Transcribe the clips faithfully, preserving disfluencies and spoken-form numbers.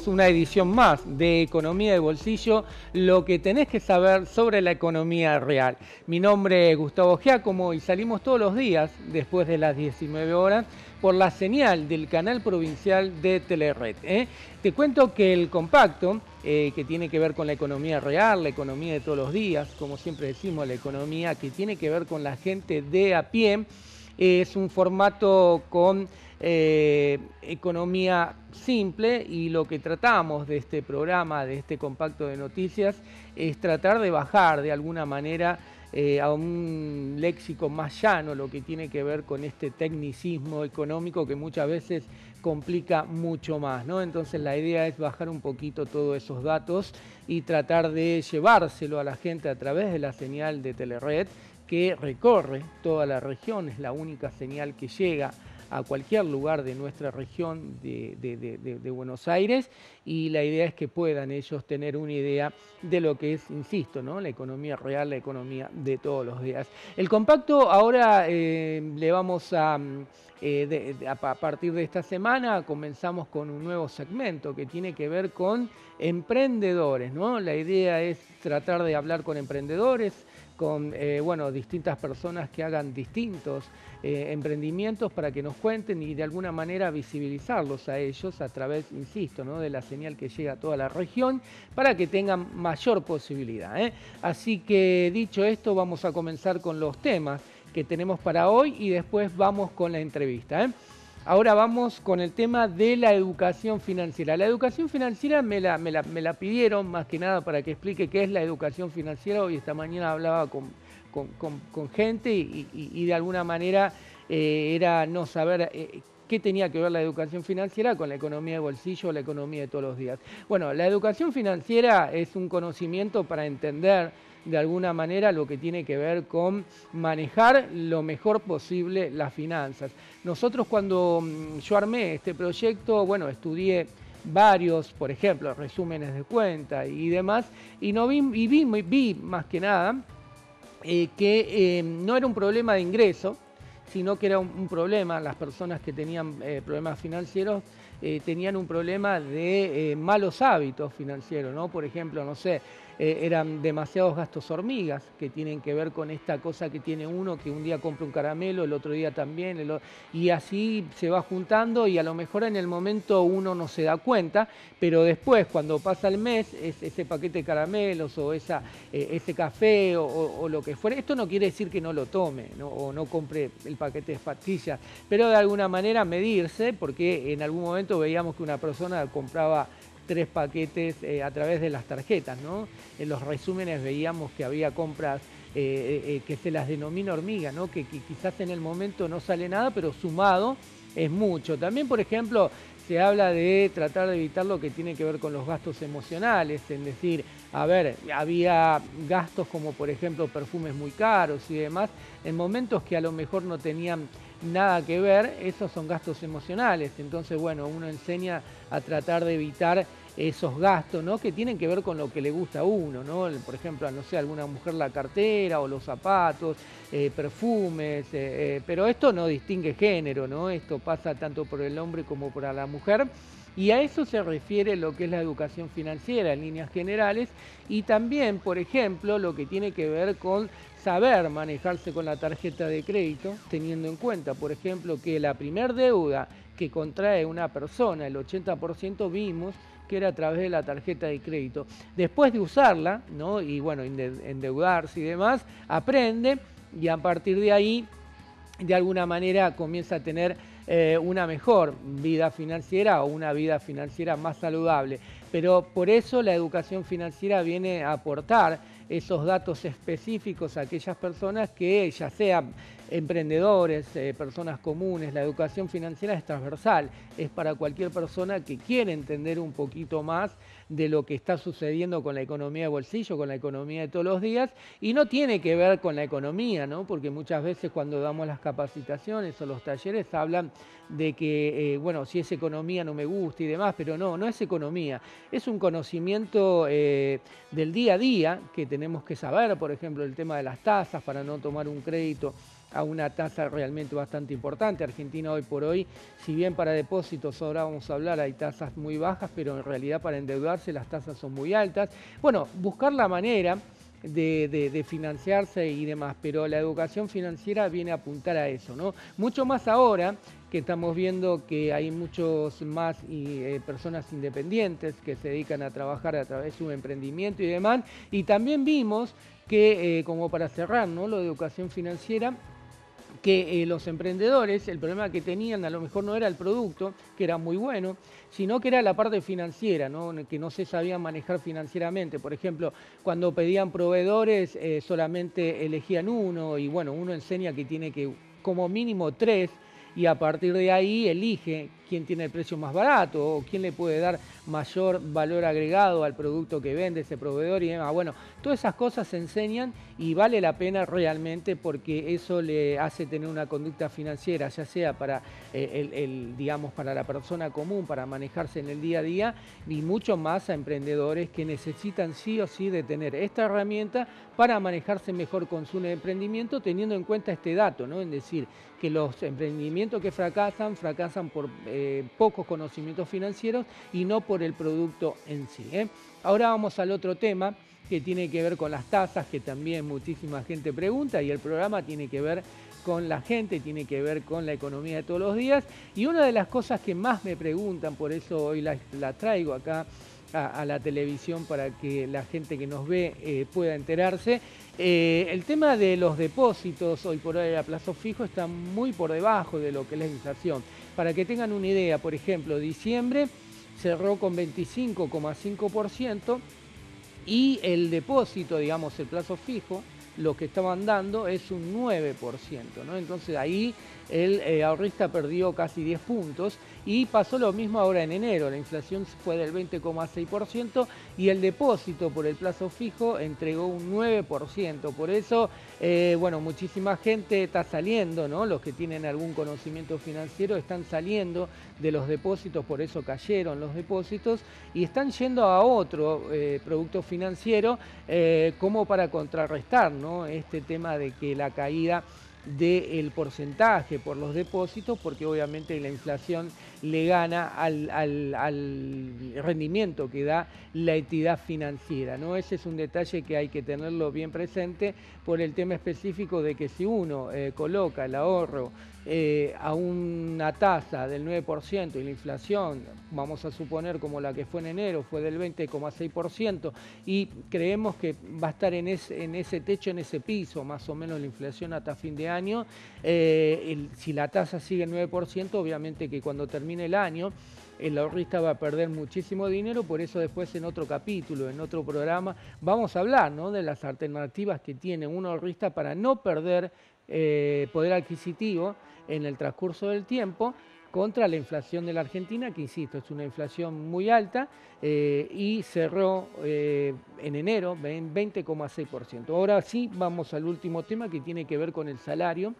comenzamos una edición más de Economía de Bolsillo, lo que tenés que saber sobre la economía real. Mi nombre es Gustavo Giacomo y salimos todos los días después de las diecinueve horas por la señal del canal provincial de Telered. ¿eh? Te cuento que el compacto, eh, que tiene que ver con la economía real, la economía de todos los días, como siempre decimos, la economía que tiene que ver con la gente de a pie, es un formato con eh, economía simple, y lo que tratamos de este programa, de este compacto de noticias, es tratar de bajar de alguna manera eh, a un léxico más llano lo que tiene que ver con este tecnicismo económico que muchas veces complica mucho más, ¿no? Entonces la idea es bajar un poquito todos esos datos y tratar de llevárselo a la gente a través de la señal de Telered, que recorre toda la región, es la única señal que llega a cualquier lugar de nuestra región de, de, de, de, de Buenos Aires, y la idea es que puedan ellos tener una idea de lo que es, insisto, ¿no? La economía real, la economía de todos los días. El compacto ahora eh, le vamos a, eh, de, de, a partir de esta semana, comenzamos con un nuevo segmento que tiene que ver con emprendedores, ¿no? La idea es tratar de hablar con emprendedores, con eh, bueno, distintas personas que hagan distintos eh, emprendimientos para que nos cuenten y de alguna manera visibilizarlos a ellos a través, insisto, ¿no? de la señal que llega a toda la región para que tengan mayor posibilidad. ¿eh? Así que dicho esto, vamos a comenzar con los temas que tenemos para hoy y después vamos con la entrevista. ¿eh? Ahora vamos con el tema de la educación financiera. La educación financiera me la, me, la, me la pidieron más que nada para que explique qué es la educación financiera. Hoy esta mañana hablaba con, con, con, con gente y, y, y de alguna manera eh, era no saber eh, qué tenía que ver la educación financiera con la economía de bolsillo o la economía de todos los días. Bueno, la educación financiera es un conocimiento para entender de alguna manera lo que tiene que ver con manejar lo mejor posible las finanzas. Nosotros cuando yo armé este proyecto, bueno, estudié varios, por ejemplo, resúmenes de cuenta y demás, y, no vi, y vi, vi más que nada eh, que eh, no era un problema de ingreso, sino que era un, un problema, las personas que tenían eh, problemas financieros eh, tenían un problema de eh, malos hábitos financieros, ¿no? Por ejemplo, no sé, eh, eran demasiados gastos hormigas que tienen que ver con esta cosa que tiene uno, que un día compra un caramelo, el otro día también, el, y así se va juntando y a lo mejor en el momento uno no se da cuenta, pero después cuando pasa el mes, es, ese paquete de caramelos o esa, eh, ese café o, o, o lo que fuera, esto no quiere decir que no lo tome, ¿no? O no compre el paquete de pastillas, pero de alguna manera medirse, porque en algún momento veíamos que una persona compraba tres paquetes eh, a través de las tarjetas, ¿no? En los resúmenes veíamos que había compras eh, eh, que se las denomina hormiga, ¿no? Que, que quizás en el momento no sale nada, pero sumado es mucho. También, por ejemplo, se habla de tratar de evitar lo que tiene que ver con los gastos emocionales, es decir, a ver, había gastos como por ejemplo perfumes muy caros y demás, en momentos que a lo mejor no tenían nada que ver, esos son gastos emocionales. Entonces, bueno, uno enseña a tratar de evitar esos gastos, ¿no? Que tienen que ver con lo que le gusta a uno, ¿no? Por ejemplo, no sé, a alguna mujer la cartera o los zapatos, eh, perfumes, eh, eh, pero esto no distingue género, ¿no? Esto pasa tanto por el hombre como por la mujer. Y a eso se refiere lo que es la educación financiera en líneas generales, y también, por ejemplo, lo que tiene que ver con saber manejarse con la tarjeta de crédito, teniendo en cuenta, por ejemplo, que la primer deuda que contrae una persona, el ochenta por ciento vimos que era a través de la tarjeta de crédito. Después de usarla, ¿no? Y bueno, endeudarse y demás, aprende y a partir de ahí, de alguna manera, comienza a tener eh, una mejor vida financiera o una vida financiera más saludable. Pero por eso la educación financiera viene a aportar esos datos específicos a aquellas personas que ya sean emprendedores, eh, personas comunes. La educación financiera es transversal, es para cualquier persona que quiere entender un poquito más de lo que está sucediendo con la economía de bolsillo, con la economía de todos los días, y no tiene que ver con la economía, ¿no? Porque muchas veces cuando damos las capacitaciones o los talleres hablan de que, eh, bueno, si es economía no me gusta y demás, pero no, no es economía, es un conocimiento eh, del día a día que tenemos que saber, por ejemplo, el tema de las tasas para no tomar un crédito a una tasa realmente bastante importante. Argentina hoy por hoy, si bien para depósitos ahora vamos a hablar, hay tasas muy bajas, pero en realidad para endeudarse las tasas son muy altas. Bueno, buscar la manera De, de, de financiarse y demás, pero la educación financiera viene a apuntar a eso, ¿no? Mucho más ahora que estamos viendo que hay muchos más y, eh, personas independientes que se dedican a trabajar a través de un emprendimiento y demás, y también vimos que, eh, como para cerrar, ¿no?, lo de educación financiera, que eh, los emprendedores, el problema que tenían a lo mejor no era el producto, que era muy bueno, sino que era la parte financiera, ¿no?, que no se sabían manejar financieramente. Por ejemplo, cuando pedían proveedores, eh, solamente elegían uno, y bueno, uno enseña que tiene que como mínimo tres, y a partir de ahí elige quién tiene el precio más barato o quién le puede dar mayor valor agregado al producto que vende ese proveedor y demás. Bueno, todas esas cosas se enseñan y vale la pena realmente, porque eso le hace tener una conducta financiera, ya sea para, eh, el, el, digamos, para la persona común, para manejarse en el día a día, y mucho más a emprendedores que necesitan sí o sí de tener esta herramienta para manejarse mejor con su emprendimiento, teniendo en cuenta este dato, ¿no? Es decir, que los emprendimientos que fracasan, fracasan por eh, pocos conocimientos financieros y no por el producto en sí, ¿eh? Ahora vamos al otro tema que tiene que ver con las tasas, que también muchísima gente pregunta, y el programa tiene que ver con la gente, tiene que ver con la economía de todos los días. Y una de las cosas que más me preguntan, por eso hoy la, la traigo acá a, a la televisión para que la gente que nos ve eh, pueda enterarse, eh, el tema de los depósitos hoy por hoy a plazo fijo está muy por debajo de lo que es la inflación. Para que tengan una idea, por ejemplo, diciembre cerró con veinticinco coma cinco por ciento y el depósito, digamos, el plazo fijo, lo que estaban dando es un nueve por ciento, ¿no? Entonces ahí el eh, ahorrista perdió casi diez puntos, y pasó lo mismo ahora en enero. La inflación fue del veinte coma seis por ciento y el depósito por el plazo fijo entregó un nueve por ciento. Por eso, eh, bueno, muchísima gente está saliendo, ¿no? Los que tienen algún conocimiento financiero están saliendo de los depósitos, por eso cayeron los depósitos, y están yendo a otro eh, producto financiero eh, como para contrarrestar, ¿no?, este tema de que la caída del porcentaje por los depósitos, porque obviamente la inflación le gana al, al, al rendimiento que da la entidad financiera, ¿no? Ese es un detalle que hay que tenerlo bien presente, por el tema específico de que si uno eh, coloca el ahorro eh, a una tasa del nueve por ciento y la inflación, vamos a suponer como la que fue en enero, fue del veinte coma seis por ciento, y creemos que va a estar en ese, en ese techo, en ese piso, más o menos la inflación hasta fin de año, eh, el, si la tasa sigue el nueve por ciento, obviamente que cuando termine el año, el ahorrista va a perder muchísimo dinero. Por eso después en otro capítulo, en otro programa, vamos a hablar, ¿no?, de las alternativas que tiene un ahorrista para no perder eh, poder adquisitivo en el transcurso del tiempo contra la inflación de la Argentina, que insisto, es una inflación muy alta, eh, y cerró eh, en enero en veinte coma seis por ciento. Ahora sí, vamos al último tema que tiene que ver con el salario.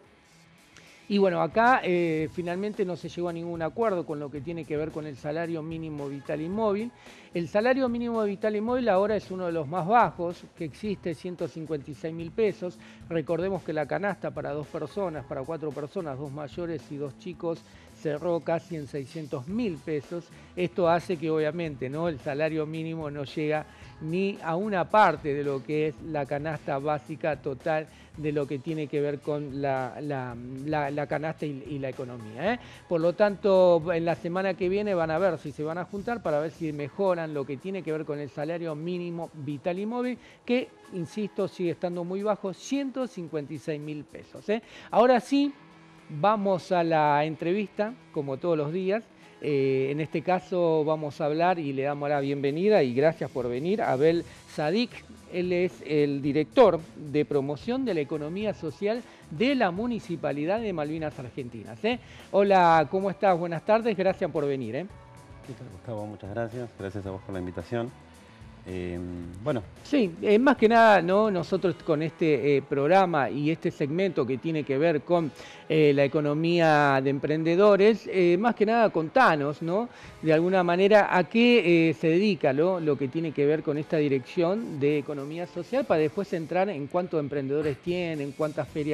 Y bueno, acá eh, finalmente no se llegó a ningún acuerdo con lo que tiene que ver con el salario mínimo vital y móvil. El salario mínimo vital y móvil ahora es uno de los más bajos que existe, ciento cincuenta y seis mil pesos. Recordemos que la canasta para dos personas, para cuatro personas, dos mayores y dos chicos, cerró casi en seiscientos mil pesos. Esto hace que obviamente, ¿no?, el salario mínimo no llega ni a una parte de lo que es la canasta básica total de lo que tiene que ver con la, la, la, la canasta y, y la economía, ¿eh? Por lo tanto, en la semana que viene van a ver si se van a juntar para ver si mejoran lo que tiene que ver con el salario mínimo vital y móvil, que, insisto, sigue estando muy bajo, ciento cincuenta y seis mil pesos, ¿eh? Ahora sí, vamos a la entrevista, como todos los días. Eh, en este caso vamos a hablar, y le damos la bienvenida y gracias por venir, a Abel Sadik. Él es el director de promoción de la economía social de la Municipalidad de Malvinas Argentinas, ¿eh? Hola, ¿cómo estás? Buenas tardes, gracias por venir, ¿eh? ¿Qué tal, Gustavo? Muchas gracias. Gracias a vos por la invitación. Eh, bueno. Sí, eh, más que nada, ¿no?, nosotros con este eh, programa y este segmento que tiene que ver con eh, la economía de emprendedores, eh, más que nada contanos, ¿no?, de alguna manera a qué eh, se dedica, ¿no?, lo que tiene que ver con esta dirección de economía social, para después entrar en cuántos emprendedores tienen, cuántas ferias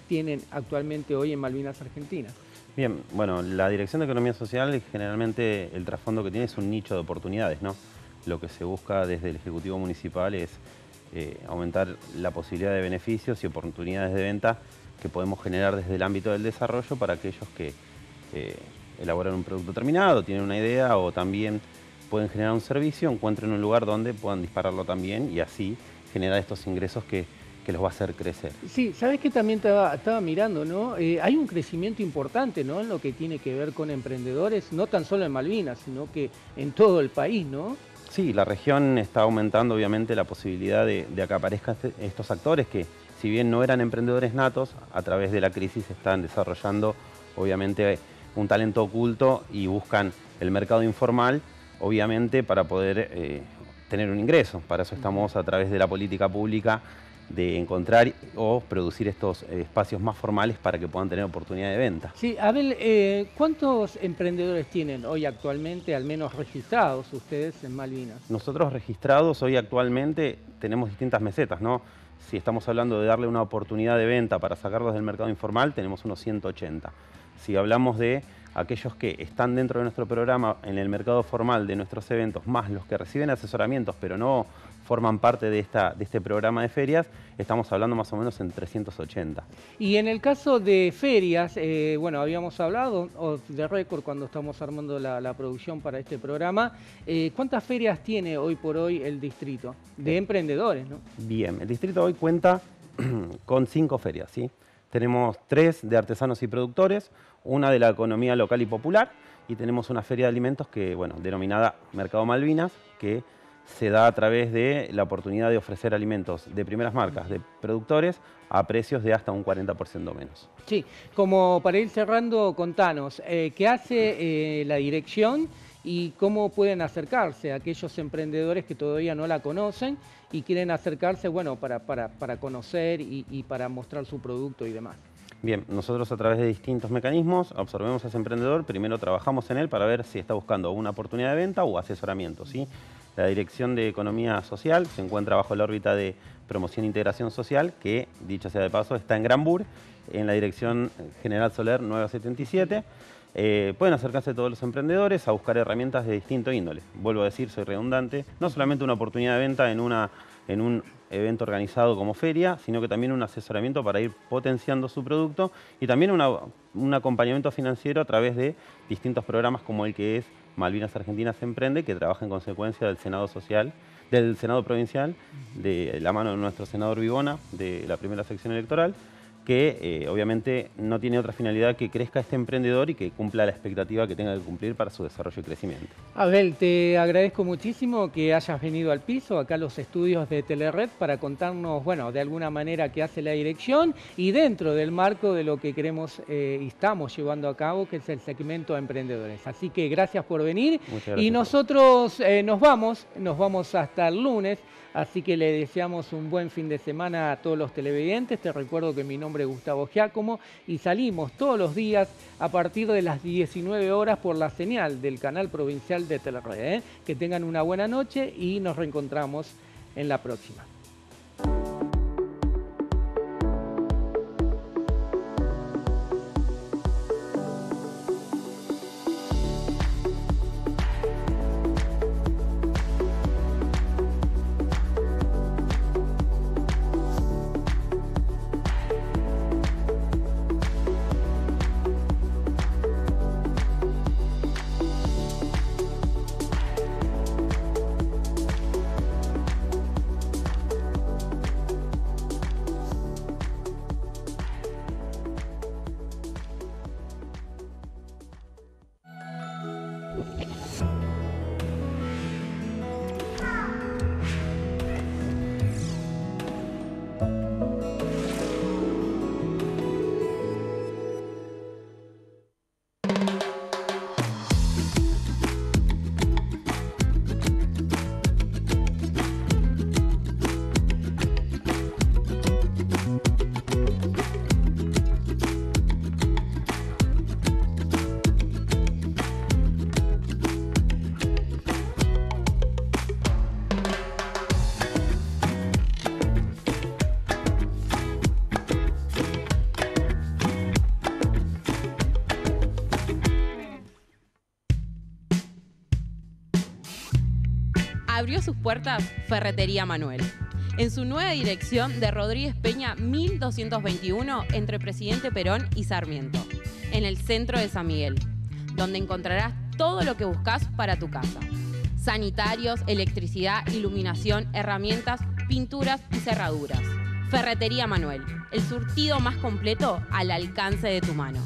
tienen actualmente hoy en Malvinas Argentinas? Bien, bueno, la Dirección de Economía Social generalmente el trasfondo que tiene es un nicho de oportunidades, ¿no? Lo que se busca desde el Ejecutivo Municipal es eh, aumentar la posibilidad de beneficios y oportunidades de venta que podemos generar desde el ámbito del desarrollo para aquellos que eh, elaboran un producto terminado, tienen una idea o también pueden generar un servicio, encuentren un lugar donde puedan dispararlo también y así generar estos ingresos que, que los va a hacer crecer. Sí, sabes que también estaba, estaba mirando, ¿no? Eh, hay un crecimiento importante, ¿no? En lo que tiene que ver con emprendedores, no tan solo en Malvinas, sino que en todo el país, ¿no? Sí, la región está aumentando obviamente la posibilidad de, de que aparezcan este, estos actores que, si bien no eran emprendedores natos, a través de la crisis están desarrollando obviamente un talento oculto y buscan el mercado informal, obviamente para poder eh, tener un ingreso. Para eso estamos a través de la política pública de encontrar o producir estos eh, espacios más formales para que puedan tener oportunidad de venta. Sí, Abel, eh, ¿cuántos emprendedores tienen hoy actualmente, al menos registrados ustedes en Malvinas? Nosotros registrados hoy actualmente tenemos distintas mesetas, ¿no? Si estamos hablando de darle una oportunidad de venta para sacarlos del mercado informal, tenemos unos ciento ochenta. Si hablamos de aquellos que están dentro de nuestro programa en el mercado formal de nuestros eventos, más los que reciben asesoramientos pero no forman parte de, esta, de este programa de ferias, estamos hablando más o menos en trescientos ochenta. Y en el caso de ferias, eh, bueno, habíamos hablado o de récord cuando estamos armando la, la producción para este programa, eh, ¿cuántas ferias tiene hoy por hoy el distrito de emprendedores, ¿no? Bien, el distrito hoy cuenta con cinco ferias, ¿sí? Tenemos tres de artesanos y productores, una de la economía local y popular, y tenemos una feria de alimentos que, bueno, denominada Mercado Malvinas, que se da a través de la oportunidad de ofrecer alimentos de primeras marcas, de productores, a precios de hasta un cuarenta por ciento menos. Sí, como para ir cerrando, contanos, eh, ¿qué hace eh, la dirección y cómo pueden acercarse a aquellos emprendedores que todavía no la conocen y quieren acercarse, bueno, para, para, para conocer y, y para mostrar su producto y demás? Bien, nosotros a través de distintos mecanismos absorbemos a ese emprendedor, primero trabajamos en él para ver si está buscando una oportunidad de venta o asesoramiento, ¿sí? La Dirección de Economía Social se encuentra bajo la órbita de Promoción e Integración Social, que, dicho sea de paso, está en Granbur, en la Dirección General Soler nueve setenta y siete. Eh, pueden acercarse todos los emprendedores a buscar herramientas de distinto índole. Vuelvo a decir, soy redundante, no solamente una oportunidad de venta en, una, en un evento organizado como feria, sino que también un asesoramiento para ir potenciando su producto y también una, un acompañamiento financiero a través de distintos programas como el que es Malvinas Argentinas Emprende, que trabaja en consecuencia del Senado Social, del Senado Provincial, de la mano de nuestro senador Vivona, de la primera sección electoral, que eh, obviamente no tiene otra finalidad que crezca este emprendedor y que cumpla la expectativa que tenga que cumplir para su desarrollo y crecimiento. Abel, te agradezco muchísimo que hayas venido al piso, acá a los estudios de Telered, para contarnos, bueno, de alguna manera qué hace la dirección y dentro del marco de lo que queremos eh, y estamos llevando a cabo, que es el segmento a emprendedores. Así que gracias por venir. Muchas gracias. Y nosotros eh, nos vamos, nos vamos hasta el lunes. Así que le deseamos un buen fin de semana a todos los televidentes. Te recuerdo que mi nombre es Gustavo Giacomo y salimos todos los días a partir de las diecinueve horas por la señal del canal provincial de Telered. ¿eh? Que tengan una buena noche y nos reencontramos en la próxima. abrió sus puertas Ferretería Manuel, en su nueva dirección de Rodríguez Peña mil doscientos veintiuno entre Presidente Perón y Sarmiento, en el centro de San Miguel, donde encontrarás todo lo que buscas para tu casa. Sanitarios, electricidad, iluminación, herramientas, pinturas y cerraduras. Ferretería Manuel, el surtido más completo al alcance de tu mano.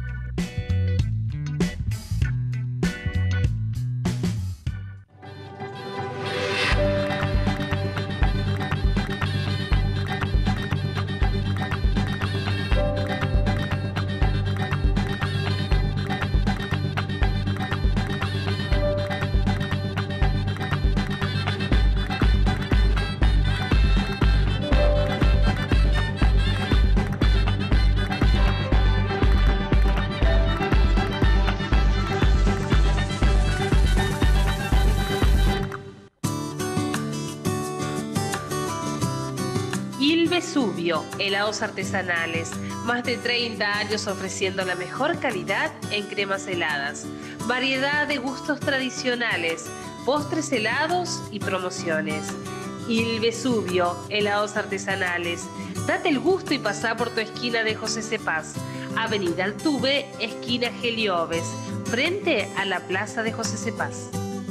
Vesubio, helados artesanales, más de treinta años ofreciendo la mejor calidad en cremas heladas, variedad de gustos tradicionales, postres helados y promociones. Il Vesubio, helados artesanales. Date el gusto y pasá por tu esquina de José Cepaz, Avenida Altuve, esquina Gelioves, frente a la Plaza de José Cepaz.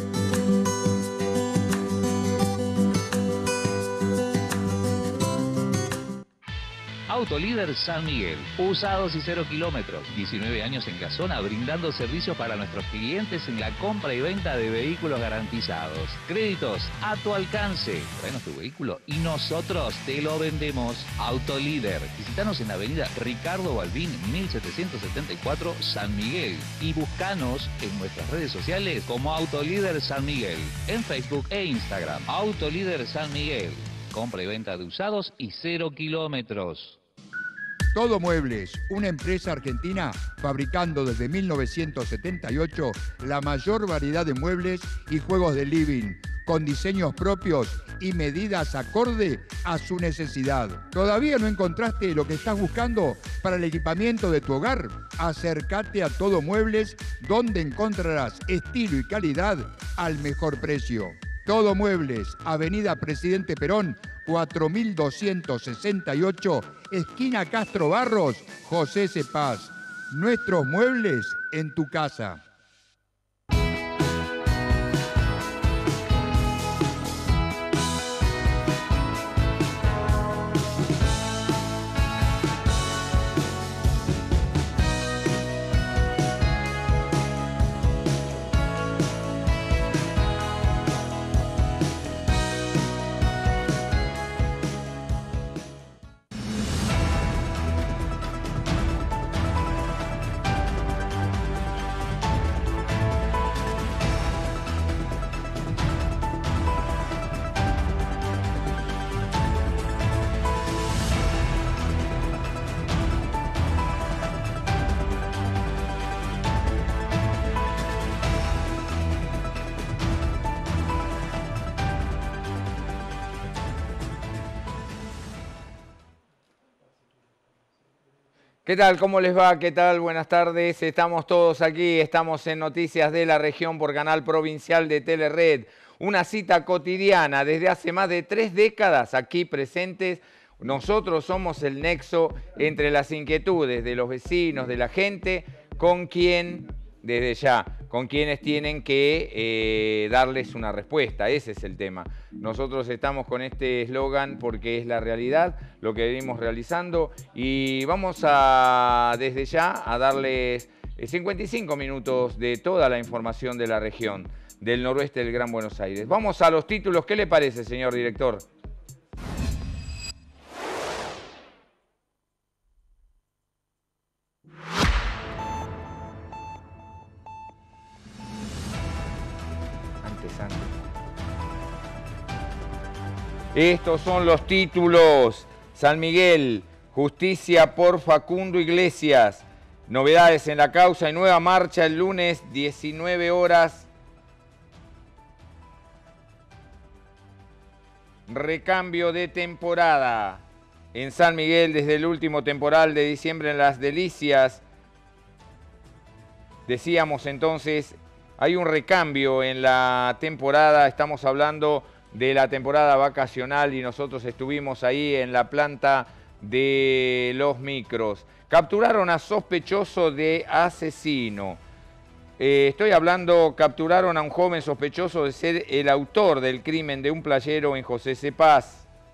Autolíder San Miguel, usados y cero kilómetros, diecinueve años en Casona, brindando servicios para nuestros clientes en la compra y venta de vehículos garantizados. Créditos a tu alcance. Traenos tu vehículo y nosotros te lo vendemos. Autolíder, visitanos en la avenida Ricardo Balbín, mil setecientos setenta y cuatro, San Miguel. Y buscanos en nuestras redes sociales como Autolíder San Miguel, en Facebook e Instagram. Autolíder San Miguel, compra y venta de usados y cero kilómetros. Todo Muebles, una empresa argentina fabricando desde mil novecientos setenta y ocho la mayor variedad de muebles y juegos de living, con diseños propios y medidas acorde a su necesidad. ¿Todavía no encontraste lo que estás buscando para el equipamiento de tu hogar? Acércate a Todo Muebles, donde encontrarás estilo y calidad al mejor precio. Todo Muebles, Avenida Presidente Perón, cuatro mil doscientos sesenta y ocho, esquina Castro Barros, José Cepaz. Nuestros muebles en tu casa. ¿Qué tal? ¿Cómo les va? ¿Qué tal? Buenas tardes. Estamos todos aquí, estamos en Noticias de la Región por Canal Provincial de Telered. Una cita cotidiana desde hace más de tres décadas aquí presentes. Nosotros somos el nexo entre las inquietudes de los vecinos, de la gente, con quien, desde ya, con quienes tienen que eh, darles una respuesta. Ese es el tema. Nosotros estamos con este eslogan porque es la realidad, lo que venimos realizando, y vamos a, desde ya, a darles cincuenta y cinco minutos de toda la información de la región, del noroeste del Gran Buenos Aires. Vamos a los títulos. ¿Qué le parece, señor director? Estos son los títulos. San Miguel, justicia por Facundo Iglesias. Novedades en la causa y nueva marcha el lunes, diecinueve horas. Recambio de temporada. En San Miguel, desde el último temporal de diciembre en Las Delicias. Decíamos entonces, hay un recambio en la temporada, estamos hablando de la temporada vacacional y nosotros estuvimos ahí en la planta de los micros. Capturaron a sospechoso de asesino. Eh, estoy hablando, capturaron a un joven sospechoso de ser el autor del crimen de un playero en José Cepaz.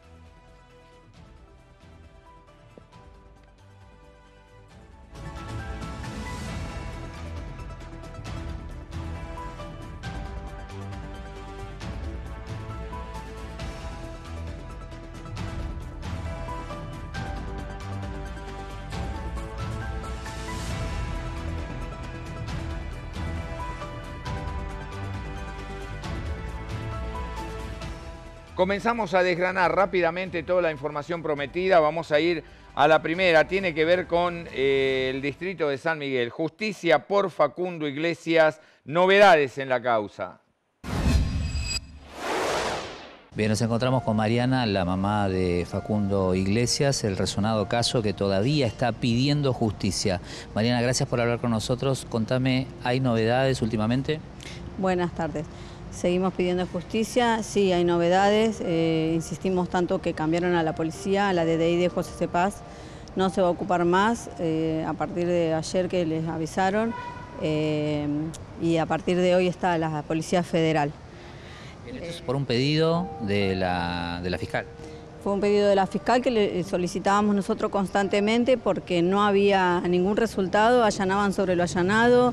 Comenzamos a desgranar rápidamente toda la información prometida. Vamos a ir a la primera. Tiene que ver con eh, el distrito de San Miguel. Justicia por Facundo Iglesias. Novedades en la causa. Bien, nos encontramos con Mariana, la mamá de Facundo Iglesias, el resonado caso que todavía está pidiendo justicia. Mariana, gracias por hablar con nosotros. Contame, ¿hay novedades últimamente? Buenas tardes. Seguimos pidiendo justicia, sí, hay novedades, eh, insistimos tanto que cambiaron a la policía, a la D D I de José Cepaz, no se va a ocupar más, eh, a partir de ayer que les avisaron, eh, y a partir de hoy está la Policía Federal. Bien, esto es por un pedido de la, de la fiscal. Fue un pedido de la fiscal que le solicitábamos nosotros constantemente porque no había ningún resultado, allanaban sobre lo allanado.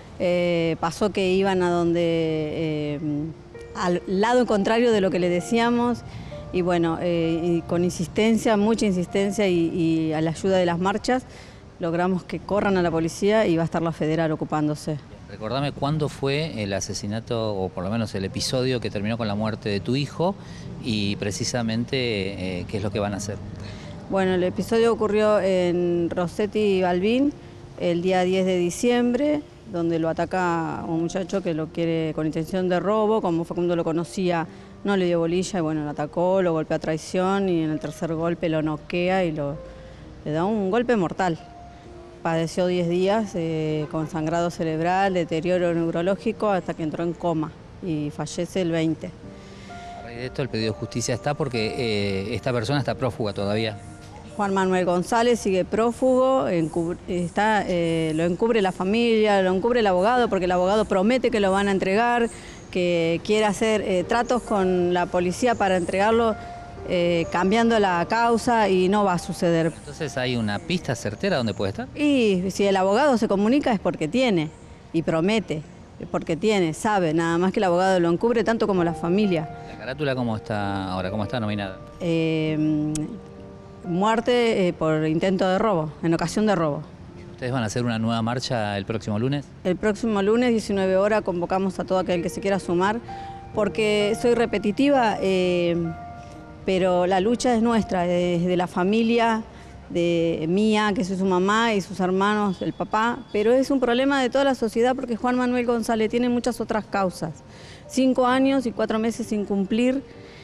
Eh, pasó que iban a donde, eh, al lado contrario de lo que le decíamos y bueno, eh, y con insistencia, mucha insistencia y, y a la ayuda de las marchas logramos que corran a la policía y va a estar la federal ocupándose. Recordame cuándo fue el asesinato o por lo menos el episodio que terminó con la muerte de tu hijo y precisamente eh, qué es lo que van a hacer. Bueno, el episodio ocurrió en Rossetti y Balbín el día diez de diciembre. Donde lo ataca un muchacho que lo quiere con intención de robo, como Facundo lo conocía, no le dio bolilla y bueno, lo atacó, lo golpeó a traición y en el tercer golpe lo noquea y lo, le da un golpe mortal. Padeció diez días eh, con sangrado cerebral, deterioro neurológico hasta que entró en coma y fallece el veinte. A raíz de esto el pedido de justicia está porque eh, esta persona está prófuga todavía. Juan Manuel González sigue prófugo, está, eh, lo encubre la familia, lo encubre el abogado, porque el abogado promete que lo van a entregar, que quiere hacer eh, tratos con la policía para entregarlo, eh, cambiando la causa y no va a suceder. Entonces, ¿hay una pista certera donde puede estar? Y si el abogado se comunica es porque tiene y promete, porque tiene, sabe, nada más que el abogado lo encubre tanto como la familia. ¿La carátula cómo está ahora? ¿Cómo está nominada? Eh, Muerte eh, por intento de robo, en ocasión de robo. ¿Ustedes van a hacer una nueva marcha el próximo lunes? El próximo lunes, diecinueve horas, convocamos a todo aquel que se quiera sumar, porque soy repetitiva, eh, pero la lucha es nuestra, es de la familia, de mía, que soy su mamá, y sus hermanos, el papá, pero es un problema de toda la sociedad porque Juan Manuel González tiene muchas otras causas. Cinco años y cuatro meses sin cumplir.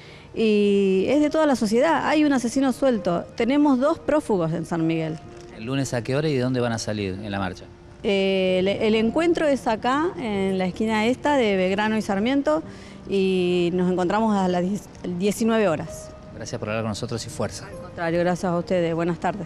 Y es de toda la sociedad, hay un asesino suelto. Tenemos dos prófugos en San Miguel. ¿El lunes a qué hora y de dónde van a salir en la marcha? Eh, el, el encuentro es acá, en la esquina esta de Belgrano y Sarmiento, y nos encontramos a las diecinueve horas. Gracias por hablar con nosotros y fuerza. Al contrario, gracias a ustedes. Buenas tardes.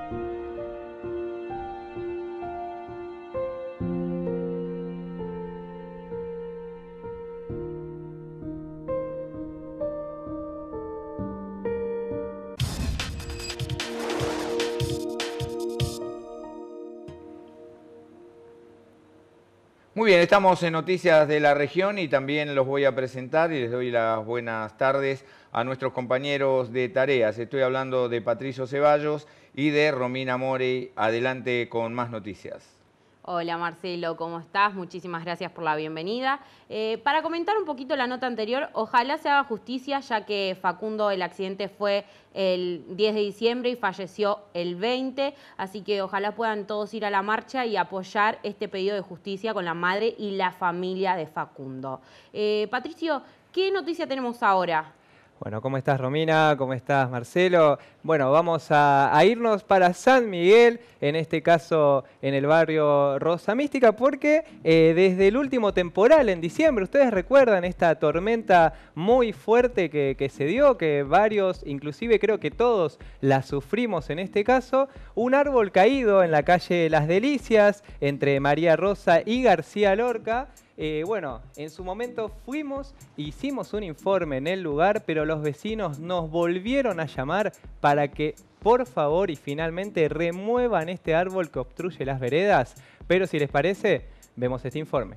Muy bien, estamos en Noticias de la Región y también los voy a presentar y les doy las buenas tardes a nuestros compañeros de tareas. Estoy hablando de Patricio Ceballos y de Romina Morey. Adelante con más noticias. Hola Marcelo, ¿cómo estás? Muchísimas gracias por la bienvenida. Eh, para comentar un poquito la nota anterior, ojalá se haga justicia, ya que Facundo, el accidente fue el diez de diciembre y falleció el veinte, así que ojalá puedan todos ir a la marcha y apoyar este pedido de justicia con la madre y la familia de Facundo. Eh, Patricio, ¿qué noticia tenemos ahora? Bueno, ¿cómo estás, Romina? ¿Cómo estás, Marcelo? Bueno, vamos a, a irnos para San Miguel, en este caso en el barrio Rosa Mística, porque eh, desde el último temporal en diciembre, ustedes recuerdan esta tormenta muy fuerte que, que se dio, que varios, inclusive creo que todos la sufrimos en este caso, un árbol caído en la calle Las Delicias, entre María Rosa y García Lorca. Eh, bueno, en su momento fuimos, hicimos un informe en el lugar, pero los vecinos nos volvieron a llamar para que, por favor, y finalmente remuevan este árbol que obstruye las veredas. Pero si les parece, vemos este informe.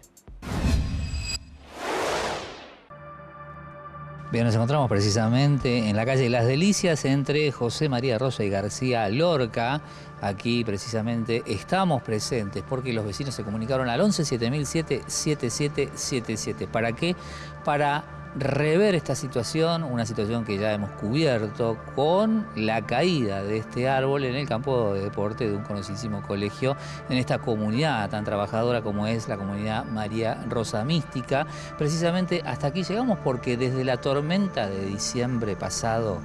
Bien, nos encontramos precisamente en la calle Las Delicias entre José María Rosa y García Lorca. Aquí precisamente estamos presentes porque los vecinos se comunicaron al once siete mil siete siete siete siete siete. ¿Para qué? Para rever esta situación, una situación que ya hemos cubierto con la caída de este árbol en el campo de deporte de un conocidísimo colegio en esta comunidad tan trabajadora como es la comunidad María Rosa Mística. Precisamente hasta aquí llegamos porque desde la tormenta de diciembre pasado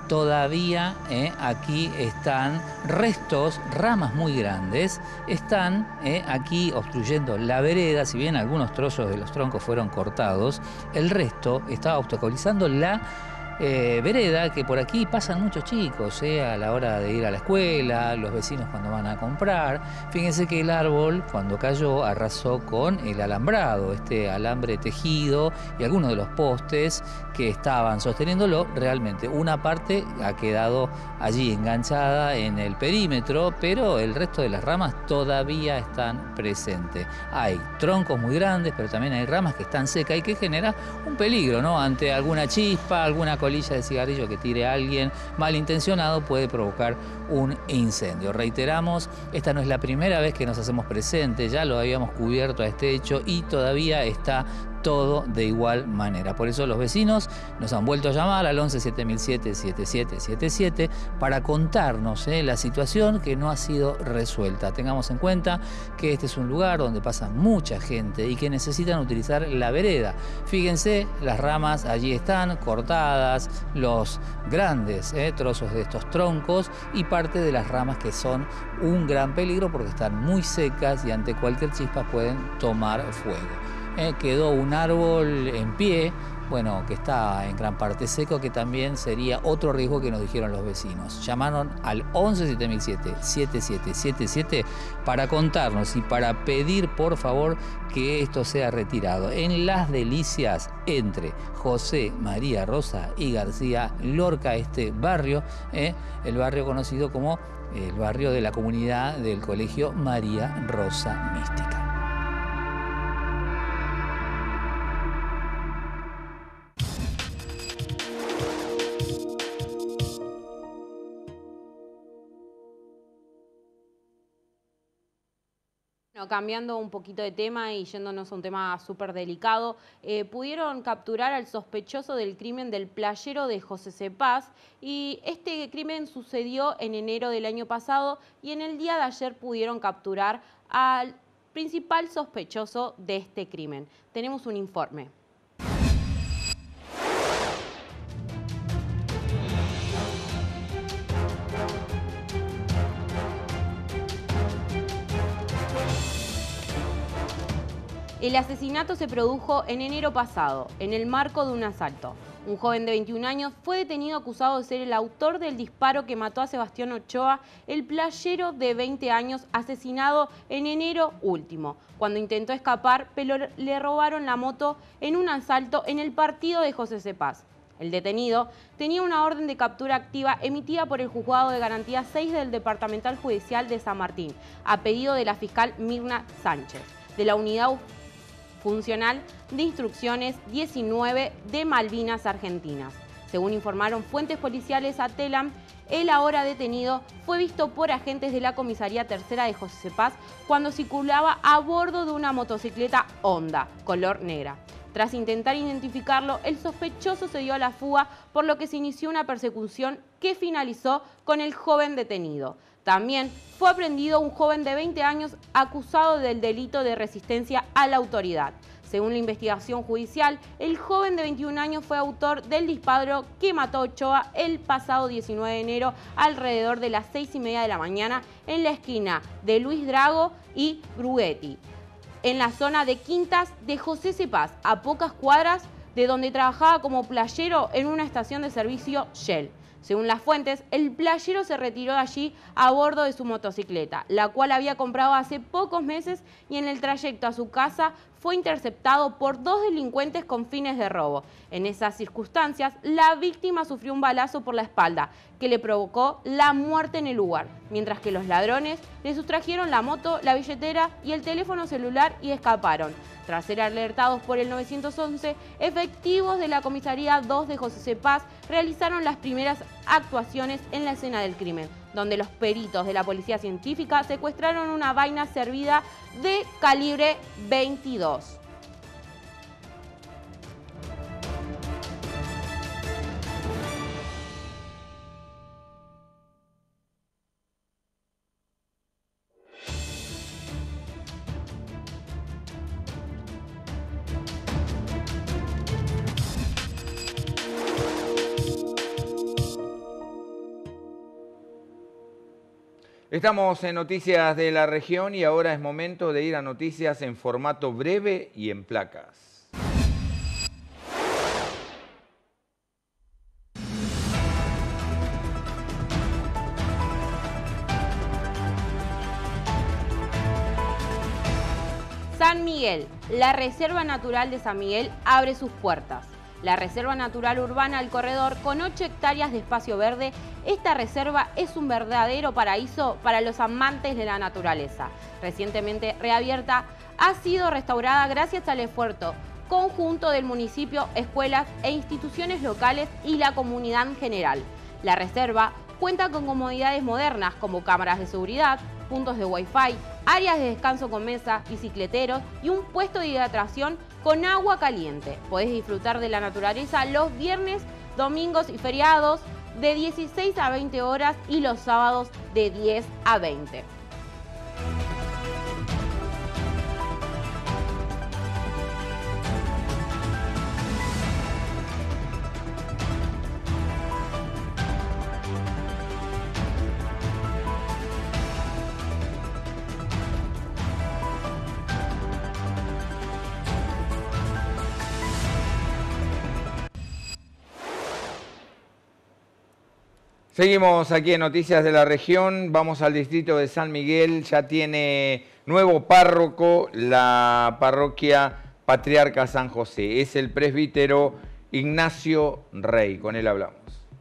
todavía eh, aquí están restos, ramas muy grandes, están eh, aquí obstruyendo la vereda. Si bien algunos trozos de los troncos fueron cortados, el resto estaba obstaculizando la eh, vereda, que por aquí pasan muchos chicos eh, a la hora de ir a la escuela, los vecinos cuando van a comprar. Fíjense que el árbol cuando cayó arrasó con el alambrado, este alambre tejido y algunos de los postes que estaban sosteniéndolo. Realmente una parte ha quedado allí enganchada en el perímetro, pero el resto de las ramas todavía están presentes. Hay troncos muy grandes, pero también hay ramas que están secas y que genera un peligro, ¿no? Ante alguna chispa, alguna colilla de cigarrillo que tire a alguien malintencionado puede provocar un incendio. Reiteramos, esta no es la primera vez que nos hacemos presentes, ya lo habíamos cubierto a este hecho y todavía está todo de igual manera. Por eso los vecinos nos han vuelto a llamar al once siete mil siete siete siete siete siete para contarnos eh, la situación que no ha sido resuelta. Tengamos en cuenta que este es un lugar donde pasa mucha gente y que necesitan utilizar la vereda. Fíjense, las ramas allí están cortadas, los grandes eh, trozos de estos troncos y parte de las ramas que son un gran peligro porque están muy secas y ante cualquier chispa pueden tomar fuego. Eh, quedó un árbol en pie, bueno, que está en gran parte seco, que también sería otro riesgo que nos dijeron los vecinos. Llamaron al once siete mil siete siete siete siete siete para contarnos y para pedir, por favor, que esto sea retirado. En Las Delicias, entre José María Rosa y García Lorca, este barrio, eh, el barrio conocido como el barrio de la comunidad del colegio María Rosa Mística. Cambiando un poquito de tema y yéndonos a un tema súper delicado, eh, pudieron capturar al sospechoso del crimen del playero de José Cepaz y este crimen sucedió en enero del año pasado y en el día de ayer pudieron capturar al principal sospechoso de este crimen. Tenemos un informe. El asesinato se produjo en enero pasado, en el marco de un asalto. Un joven de veintiún años fue detenido acusado de ser el autor del disparo que mató a Sebastián Ochoa, el playero de veinte años asesinado en enero último, cuando intentó escapar, pero le robaron la moto en un asalto en el partido de José Cepaz. El detenido tenía una orden de captura activa emitida por el Juzgado de Garantía seis del Departamental Judicial de San Martín, a pedido de la fiscal Mirna Sánchez, de la Unidad Funcional de Instrucciones diecinueve de Malvinas Argentinas. Según informaron fuentes policiales a Telam, el ahora detenido fue visto por agentes de la Comisaría Tercera de José Cepaz cuando circulaba a bordo de una motocicleta Honda, color negra. Tras intentar identificarlo, el sospechoso se dio a la fuga, por lo que se inició una persecución que finalizó con el joven detenido. También fue aprendido un joven de veinte años acusado del delito de resistencia a la autoridad. Según la investigación judicial, el joven de veintiún años fue autor del disparo que mató a Ochoa el pasado diecinueve de enero alrededor de las seis y media de la mañana en la esquina de Luis Drago y Bruguetti, en la zona de Quintas de José Cepaz, a pocas cuadras de donde trabajaba como playero en una estación de servicio Shell. Según las fuentes, el playero se retiró de allí a bordo de su motocicleta, la cual había comprado hace pocos meses, y en el trayecto a su casa fue interceptado por dos delincuentes con fines de robo. En esas circunstancias, la víctima sufrió un balazo por la espalda que le provocó la muerte en el lugar, mientras que los ladrones le sustrajeron la moto, la billetera y el teléfono celular y escaparon. Tras ser alertados por el nueve once, efectivos de la comisaría dos de José Cepaz realizaron las primeras actuaciones en la escena del crimen, donde los peritos de la policía científica secuestraron una vaina servida de calibre veintidós. Estamos en Noticias de la Región y ahora es momento de ir a noticias en formato breve y en placas. San Miguel. La Reserva Natural de San Miguel abre sus puertas. La Reserva Natural Urbana El Corredor, con ocho hectáreas de espacio verde, esta reserva es un verdadero paraíso para los amantes de la naturaleza. Recientemente reabierta, ha sido restaurada gracias al esfuerzo conjunto del municipio, escuelas e instituciones locales y la comunidad en general. La reserva cuenta con comodidades modernas como cámaras de seguridad, puntos de wifi, áreas de descanso con mesa, bicicleteros y un puesto de hidratación con agua caliente. Podés disfrutar de la naturaleza los viernes, domingos y feriados de dieciséis a veinte horas y los sábados de diez a veinte. Seguimos aquí en Noticias de la Región, vamos al distrito de San Miguel, ya tiene nuevo párroco la parroquia Patriarca San José, es el presbítero Ignacio Rey, con él hablamos.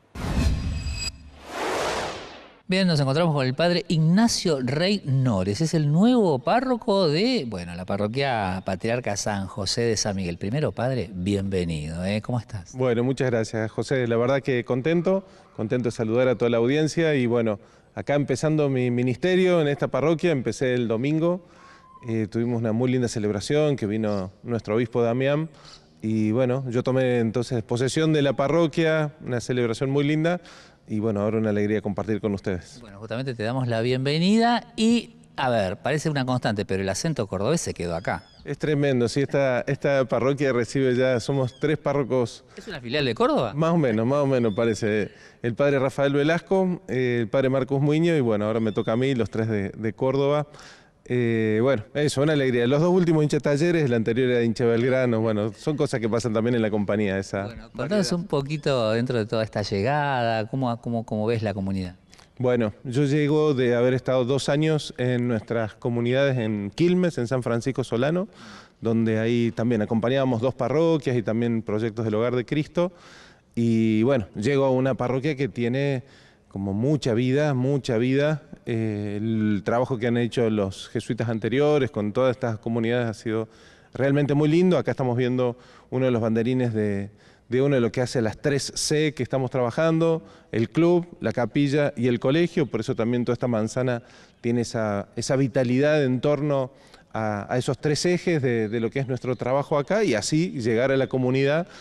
Bien, nos encontramos con el padre Ignacio Rey Nores, es el nuevo párroco de, bueno, la parroquia Patriarca San José de San Miguel. Primero, padre, bienvenido, ¿eh? ¿Cómo estás? Bueno, muchas gracias, José. La verdad que contento, contento de saludar a toda la audiencia y bueno, acá empezando mi ministerio en esta parroquia, empecé el domingo, eh, tuvimos una muy linda celebración que vino nuestro obispo Damián y bueno, yo tomé entonces posesión de la parroquia, una celebración muy linda. Y bueno, ahora una alegría compartir con ustedes. Bueno, justamente te damos la bienvenida y, a ver, parece una constante, pero el acento cordobés se quedó acá. Es tremendo, sí, esta, esta parroquia recibe ya, somos tres párrocos. ¿Es una filial de Córdoba? Más o menos, más o menos parece. El padre Rafael Velasco, el padre Marcos Muñoz y bueno, ahora me toca a mí, los tres de, de Córdoba. Eh, bueno, eso, una alegría. Los dos últimos hincha talleres, el anterior era hincha Belgrano, bueno, son cosas que pasan también en la compañía. Esa bueno, contanos un poquito dentro de toda esta llegada, ¿cómo, cómo, cómo ves la comunidad? Bueno, yo llego de haber estado dos años en nuestras comunidades en Quilmes, en San Francisco Solano, donde ahí también acompañábamos dos parroquias y también proyectos del Hogar de Cristo. Y bueno, llego a una parroquia que tiene como mucha vida, mucha vida. Eh, el trabajo que han hecho los jesuitas anteriores con todas estas comunidades ha sido realmente muy lindo. Acá estamos viendo uno de los banderines de, de uno de lo que hace las tres C que estamos trabajando, el club, la capilla y el colegio. Por eso también toda esta manzana tiene esa, esa vitalidad en torno a, a esos tres ejes de, de lo que es nuestro trabajo acá y así llegar a la comunidad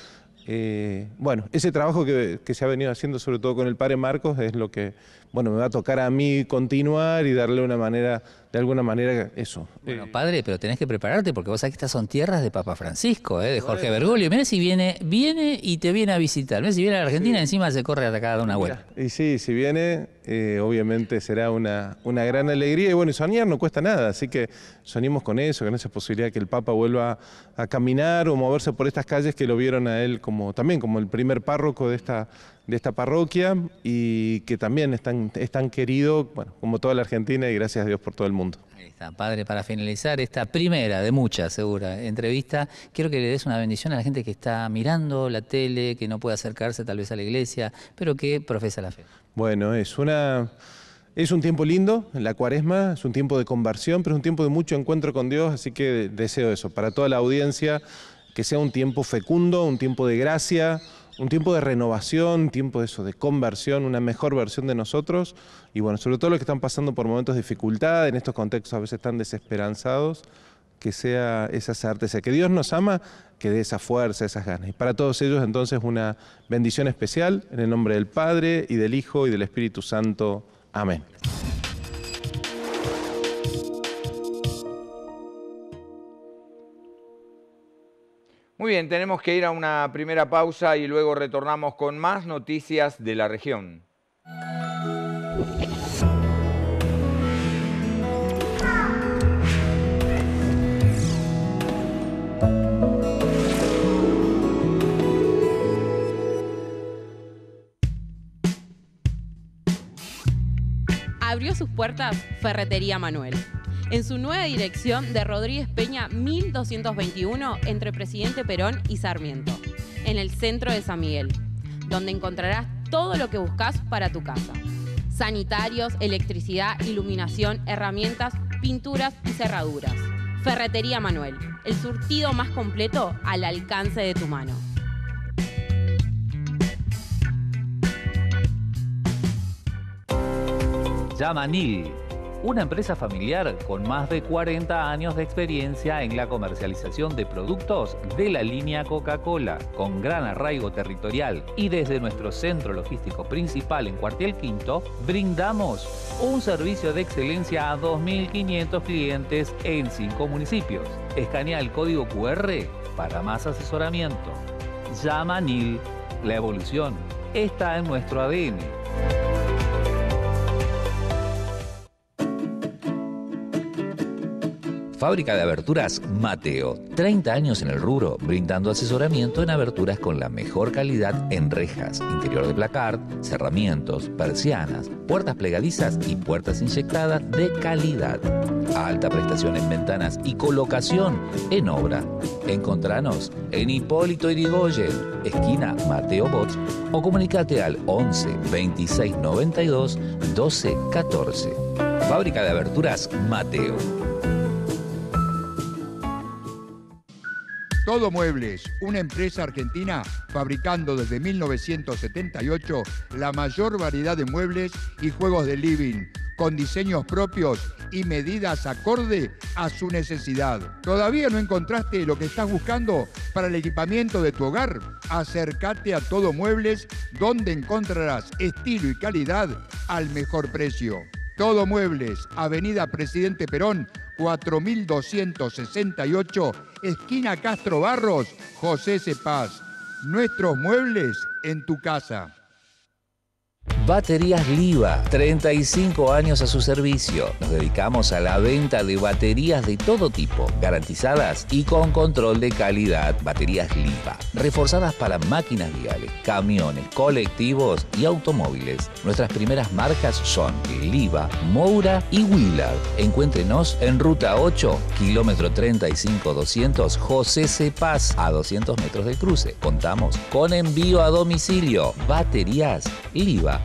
Eh, bueno, ese trabajo que, que se ha venido haciendo sobre todo con el padre Marcos es lo que, bueno, me va a tocar a mí continuar y darle una manera, de alguna manera, eso. Bueno, padre, pero tenés que prepararte porque vos sabés que estas son tierras de Papa Francisco, ¿eh? De Jorge Bergoglio. Mirá si viene, viene y te viene a visitar. Mirá si viene a la Argentina, sí. Encima se corre acá a dar una vuelta. Y sí, si viene, eh, obviamente será una, una gran alegría. Y bueno, soñar no cuesta nada, así que soñemos con eso, con esa posibilidad que el Papa vuelva a caminar o moverse por estas calles que lo vieron a él como también como el primer párroco de esta, de esta parroquia y que también es tan, es tan querido, bueno, como toda la Argentina y gracias a Dios por todo el mundo. Ahí está, padre, para finalizar esta primera de muchas, segura, entrevista, quiero que le des una bendición a la gente que está mirando la tele, que no puede acercarse tal vez a la iglesia, pero que profesa la fe. Bueno, es una... Es un tiempo lindo, la Cuaresma, es un tiempo de conversión, pero es un tiempo de mucho encuentro con Dios, así que deseo eso, para toda la audiencia, que sea un tiempo fecundo, un tiempo de gracia, un tiempo de renovación, un tiempo de eso, de conversión, una mejor versión de nosotros, y bueno, sobre todo los que están pasando por momentos de dificultad, en estos contextos a veces tan desesperanzados, que sea esa certeza, que Dios nos ama, que dé esa fuerza, esas ganas. Y para todos ellos entonces una bendición especial, en el nombre del Padre, y del Hijo, y del Espíritu Santo. Amén. Muy bien, tenemos que ir a una primera pausa y luego retornamos con más noticias de la región. Abrió sus puertas Ferretería Manuel. En su nueva dirección de Rodríguez Peña mil doscientos veintiuno entre Presidente Perón y Sarmiento, en el centro de San Miguel, donde encontrarás todo lo que buscas para tu casa. Sanitarios, electricidad, iluminación, herramientas, pinturas y cerraduras. Ferretería Manuel, el surtido más completo al alcance de tu mano. Yamanil, una empresa familiar con más de cuarenta años de experiencia en la comercialización de productos de la línea Coca-Cola, con gran arraigo territorial y desde nuestro centro logístico principal en Cuartel Quinto, brindamos un servicio de excelencia a dos mil quinientos clientes en cinco municipios. Escanea el código cu erre para más asesoramiento. Yamanil, la evolución está en nuestro A D N. Fábrica de aberturas Mateo, treinta años en el rubro, brindando asesoramiento en aberturas con la mejor calidad en rejas, interior de placard, cerramientos, persianas, puertas plegadizas y puertas inyectadas de calidad. Alta prestación en ventanas y colocación en obra. Encontranos en Hipólito Yrigoyen, esquina Mateo Bots, o comunicate al once, veintiséis, noventa y dos, doce, catorce. Fábrica de aberturas Mateo. Todo Muebles, una empresa argentina fabricando desde mil novecientos setenta y ocho la mayor variedad de muebles y juegos de living, con diseños propios y medidas acorde a su necesidad. ¿Todavía no encontraste lo que estás buscando para el equipamiento de tu hogar? Acércate a Todo Muebles, donde encontrarás estilo y calidad al mejor precio. Todo Muebles, Avenida Presidente Perón, cuatro mil doscientos sesenta y ocho, esquina Castro Barros, José Cepaz. Nuestros muebles en tu casa. Baterías Liva, treinta y cinco años a su servicio. Nos dedicamos a la venta de baterías de todo tipo, garantizadas y con control de calidad. Baterías Liva, reforzadas para máquinas viales, camiones, colectivos y automóviles. Nuestras primeras marcas son Liva, Moura y Willard. Encuéntrenos en Ruta ocho, kilómetro treinta y cinco doscientos, José Cepaz, a doscientos metros del cruce. Contamos con envío a domicilio. Baterías Liva.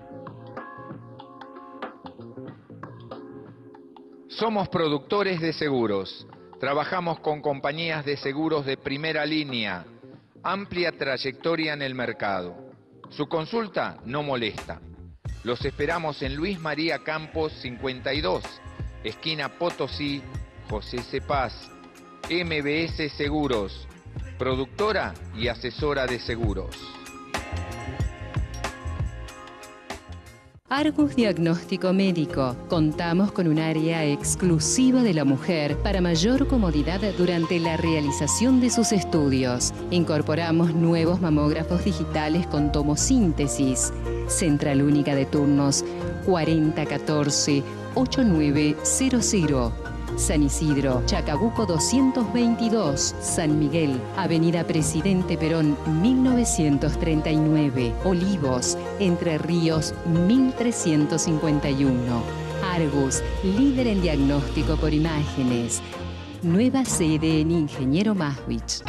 Somos productores de seguros. Trabajamos con compañías de seguros de primera línea. Amplia trayectoria en el mercado. Su consulta no molesta. Los esperamos en Luis María Campos cincuenta y dos, esquina Potosí, José Cepaz. M B S Seguros. productora y asesora de seguros. Argus Diagnóstico Médico. Contamos con un área exclusiva de la mujer para mayor comodidad durante la realización de sus estudios. Incorporamos nuevos mamógrafos digitales con tomosíntesis. Central única de turnos cuarenta catorce ochenta y nueve cero cero. San Isidro, Chacabuco doscientos veintidós, San Miguel, Avenida Presidente Perón mil novecientos treinta y nueve, Olivos, Entre Ríos mil trescientos cincuenta y uno. Argus, líder en diagnóstico por imágenes. Nueva sede en Ingeniero Maswich.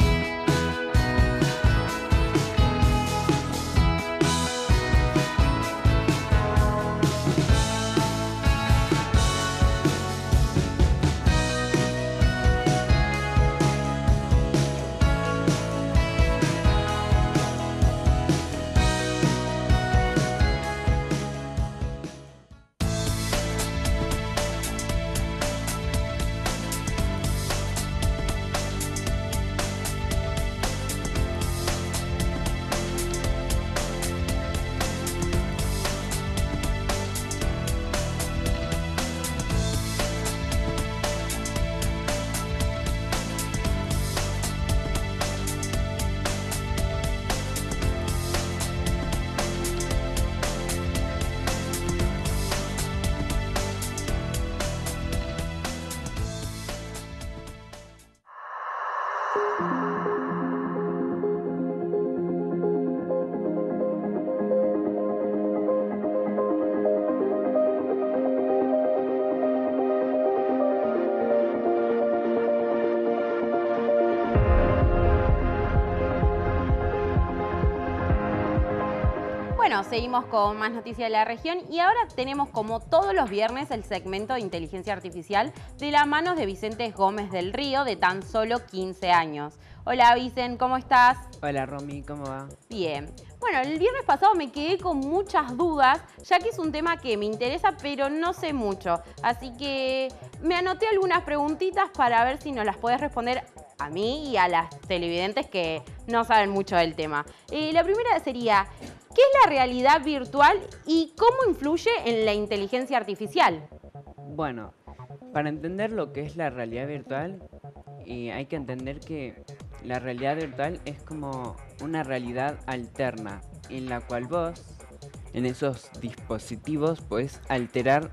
Bueno, seguimos con más noticias de la región y ahora tenemos como todos los viernes el segmento de inteligencia artificial de la mano de Vicente Gómez del Río, de tan solo quince años. Hola Vicente, ¿cómo estás? Hola Romy, ¿cómo va? Bien. Bueno, el viernes pasado me quedé con muchas dudas, ya que es un tema que me interesa, pero no sé mucho. Así que me anoté algunas preguntitas para ver si nos las puedes responder a mí y a las televidentes que no saben mucho del tema. Eh, la primera sería, ¿qué es la realidad virtual y cómo influye en la inteligencia artificial? Bueno, para entender lo que es la realidad virtual, eh, hay que entender que la realidad virtual es como una realidad alterna en la cual vos, en esos dispositivos, podés alterar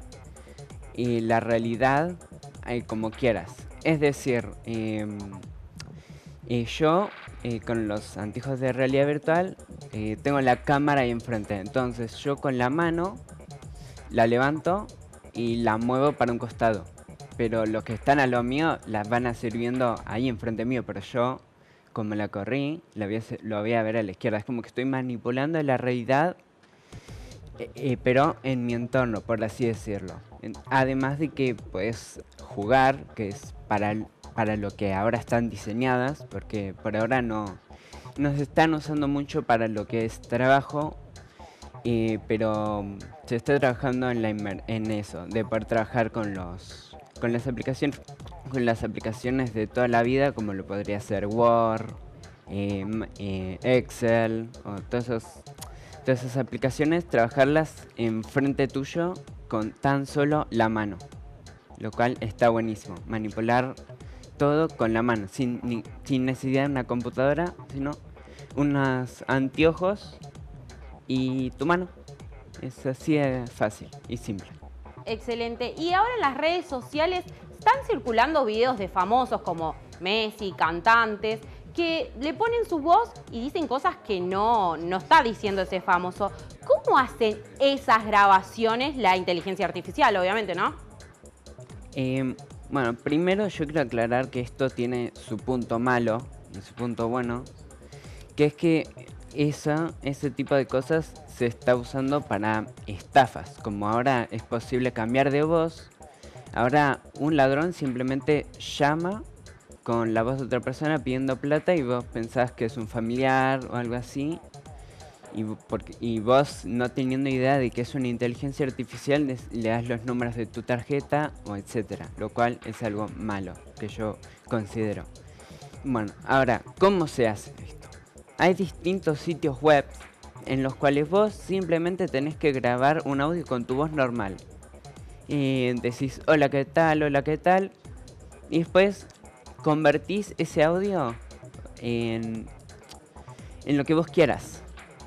eh, la realidad eh, como quieras. Es decir, eh, eh, yo eh, con los anteojos de realidad virtual eh, tengo la cámara ahí enfrente, entonces yo con la mano la levanto y la muevo para un costado, pero los que están a lo mío las van a seguir viendo ahí enfrente mío, pero yo, como la corrí, la voy a, lo voy a ver a la izquierda. Es como que estoy manipulando la realidad, eh, eh, pero en mi entorno, por así decirlo. En, además de que puedes jugar, que es para, para lo que ahora están diseñadas, porque por ahora no, no se están usando mucho para lo que es trabajo, eh, pero se está trabajando en, la en eso, de poder trabajar con, los, con las aplicaciones. con las aplicaciones de toda la vida, como lo podría ser Word, eh, eh, Excel, o todas esas, todas esas aplicaciones, trabajarlas enfrente tuyo con tan solo la mano, lo cual está buenísimo, manipular todo con la mano, sin, ni, sin necesidad de una computadora, sino unos anteojos y tu mano. Es así de fácil y simple. Excelente. Y ahora en las redes sociales están circulando videos de famosos como Messi, cantantes, que le ponen su voz y dicen cosas que no, no está diciendo ese famoso. ¿Cómo hacen esas grabaciones la inteligencia artificial, obviamente, no? Eh, bueno, primero yo quiero aclarar que esto tiene su punto malo y su punto bueno, que es que esa, ese tipo de cosas se está usando para estafas. Como ahora es posible cambiar de voz, ahora un ladrón simplemente llama con la voz de otra persona pidiendo plata y vos pensás que es un familiar o algo así. Y, porque, y vos, no teniendo idea de que es una inteligencia artificial, les, le das los números de tu tarjeta o etcétera. Lo cual es algo malo, que yo considero. Bueno, ahora, ¿cómo se hace esto? Hay distintos sitios web en los cuales vos simplemente tenés que grabar un audio con tu voz normal. Y decís, hola, ¿qué tal? Hola, ¿qué tal? Y después convertís ese audio en, en lo que vos quieras.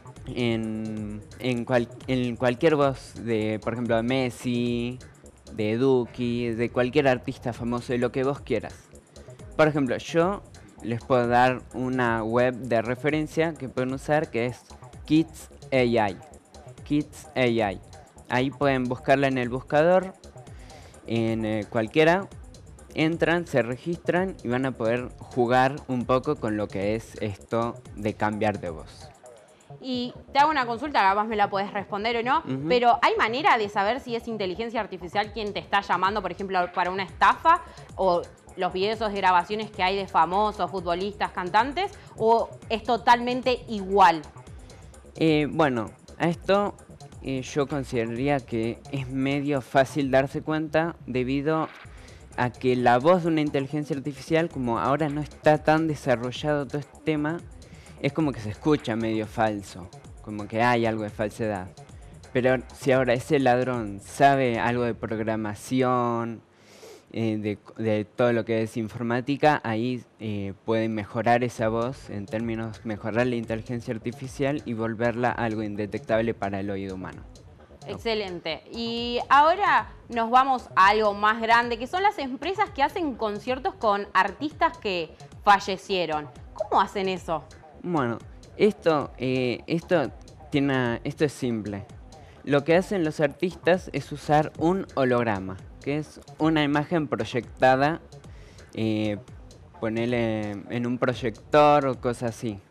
En, en, cual, en cualquier voz de, por ejemplo, de Messi, de Duki, de cualquier artista famoso, de lo que vos quieras. Por ejemplo, yo les puedo dar una web de referencia que pueden usar, que es Kids A I. Kids A I. Ahí pueden buscarla en el buscador, en eh, cualquiera. Entran, se registran y van a poder jugar un poco con lo que es esto de cambiar de voz. Y te hago una consulta, capaz me la podés responder o no, uh-huh. pero ¿hay manera de saber si es inteligencia artificial quien te está llamando, por ejemplo, para una estafa? ¿O los videos de grabaciones que hay de famosos, futbolistas, cantantes? ¿O es totalmente igual? Eh, bueno, a esto eh, yo consideraría que es medio fácil darse cuenta debido a que la voz de una inteligencia artificial, como ahora no está tan desarrollado todo este tema, es como que se escucha medio falso, como que hay algo de falsedad. Pero si ahora ese ladrón sabe algo de programación, eh, de, de todo lo que es informática, ahí eh, pueden mejorar esa voz, en términos mejorar la inteligencia artificial y volverla algo indetectable para el oído humano. Excelente. Y ahora nos vamos a algo más grande, que son las empresas que hacen conciertos con artistas que fallecieron. ¿Cómo hacen eso? Bueno, esto, eh, esto, tiene, esto es simple. Lo que hacen los artistas es usar un holograma, que es una imagen proyectada, eh, ponerle en un proyector o cosas así.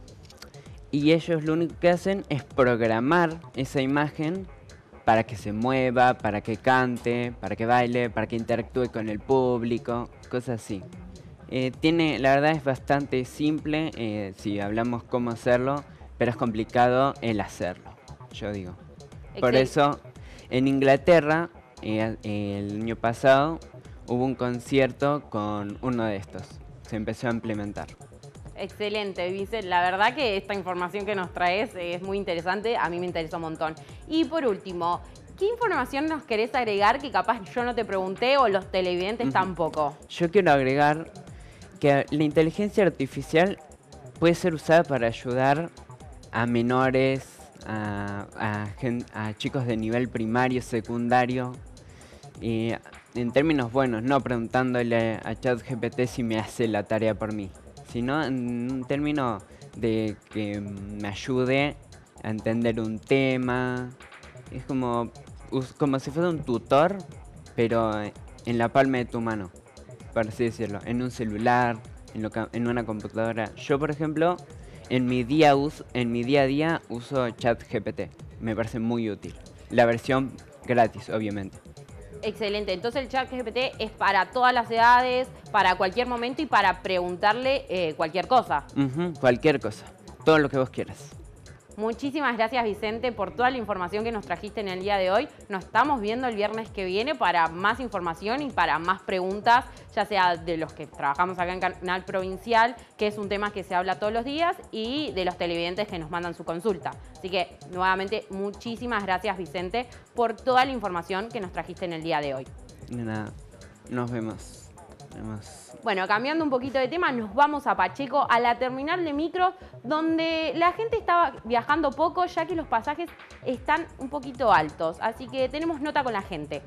Y ellos lo único que hacen es programar esa imagen para que se mueva, para que cante, para que baile, para que interactúe con el público, cosas así. Eh, tiene, la verdad es bastante simple eh, si hablamos cómo hacerlo, pero es complicado el hacerlo, yo digo. Excelente. Por eso, en Inglaterra, eh, el año pasado, hubo un concierto con uno de estos. Se empezó a implementar. Excelente, Vicente. La verdad que esta información que nos traes es muy interesante. A mí me interesa un montón. Y por último, ¿qué información nos querés agregar que capaz yo no te pregunté o los televidentes uh-huh. tampoco? Yo quiero agregar que la inteligencia artificial puede ser usada para ayudar a menores, a, a, a chicos de nivel primario, secundario, y en términos buenos, no preguntándole a ChatGPT si me hace la tarea por mí, sino en un término de que me ayude a entender un tema. Es como, como si fuera un tutor, pero en la palma de tu mano, por así decirlo, en un celular, en, lo, en una computadora. Yo, por ejemplo, en mi día uso, en mi día a día uso ChatGPT. Me parece muy útil. La versión gratis, obviamente. Excelente. Entonces el ChatGPT es para todas las edades, para cualquier momento y para preguntarle eh, cualquier cosa. Uh-huh, cualquier cosa. Todo lo que vos quieras. Muchísimas gracias, Vicente, por toda la información que nos trajiste en el día de hoy. Nos estamos viendo el viernes que viene para más información y para más preguntas, ya sea de los que trabajamos acá en Canal Provincial, que es un tema que se habla todos los días, y de los televidentes que nos mandan su consulta. Así que, nuevamente, muchísimas gracias, Vicente, por toda la información que nos trajiste en el día de hoy. De nada. Nos vemos. Nos vemos. Bueno, cambiando un poquito de tema, nos vamos a Pacheco, a la terminal de micro, donde la gente estaba viajando poco, ya que los pasajes están un poquito altos. Así que tenemos nota con la gente.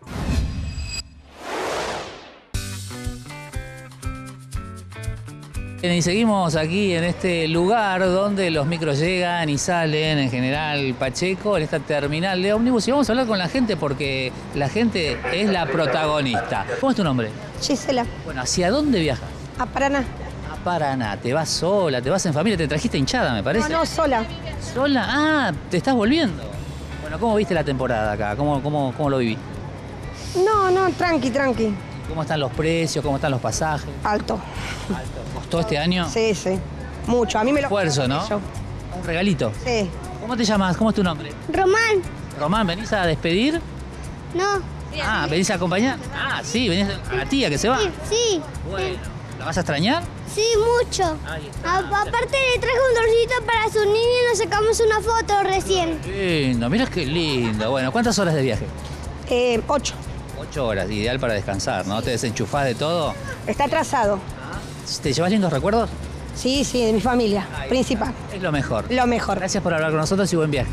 Y seguimos aquí en este lugar donde los micros llegan y salen, en General Pacheco, en esta terminal de ómnibus. Y vamos a hablar con la gente porque la gente es la protagonista. ¿Cómo es tu nombre? Gisela. Bueno, ¿hacia dónde viajas? A Paraná. A Paraná. ¿Te vas sola? ¿Te vas en familia? ¿Te trajiste hinchada, me parece? No, no, sola. ¿Sola? Ah, ¿te estás volviendo? Bueno, ¿cómo viste la temporada acá? ¿Cómo, cómo, cómo lo viví? No, no, tranqui, tranqui. ¿Cómo están los precios? ¿Cómo están los pasajes? Alto. Alto. ¿Costó este año? Sí, sí. Mucho. A mí me lo... Esfuerzo, ¿no? Yo. Un regalito. Sí. ¿Cómo te llamas? ¿Cómo es tu nombre? Román. Román, ¿venís a despedir? No. Ah, ¿venís a acompañar? Ah, sí, venís a la tía que se va. Sí, sí. Bueno. ¿La vas a extrañar? Sí, mucho. A- aparte le traje un dorcito para su niño y nos sacamos una foto recién. Lindo, mirá qué lindo. Bueno, ¿cuántas horas de viaje? Eh, ocho. Ocho horas, ideal para descansar, ¿no? ¿Te desenchufás de todo? Está atrasado. ¿Te llevas lindos recuerdos? Sí, sí, de mi familia, principal. Es lo mejor. Lo mejor. Gracias por hablar con nosotros y buen viaje.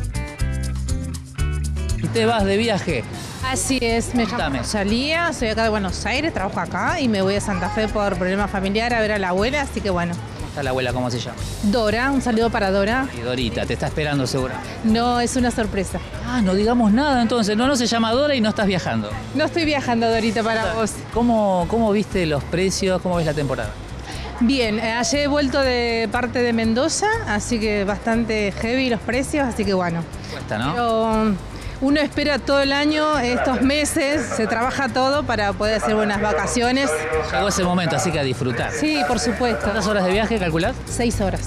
¿Te vas de viaje? Así es, me llamo Rosalía, soy acá de Buenos Aires, trabajo acá y me voy a Santa Fe por problema familiar a ver a la abuela, así que bueno. ¿Cómo está la abuela? ¿Cómo se llama? Dora, un saludo para Dora. Y Dorita, te está esperando seguro. No, es una sorpresa. Ah, no digamos nada entonces. No, no se llama Dora y no estás viajando. No estoy viajando, Dorita, para vos. ¿Cómo, cómo viste los precios? ¿Cómo ves la temporada? Bien, eh, ayer he vuelto de parte de Mendoza, así que bastante heavy los precios, así que bueno. Cuesta, ¿no? Pero uno espera todo el año, estos meses, se trabaja todo para poder hacer buenas vacaciones. Llegó ese momento, así que a disfrutar. Sí, por supuesto. ¿Cuántas horas de viaje calculás? Seis horas.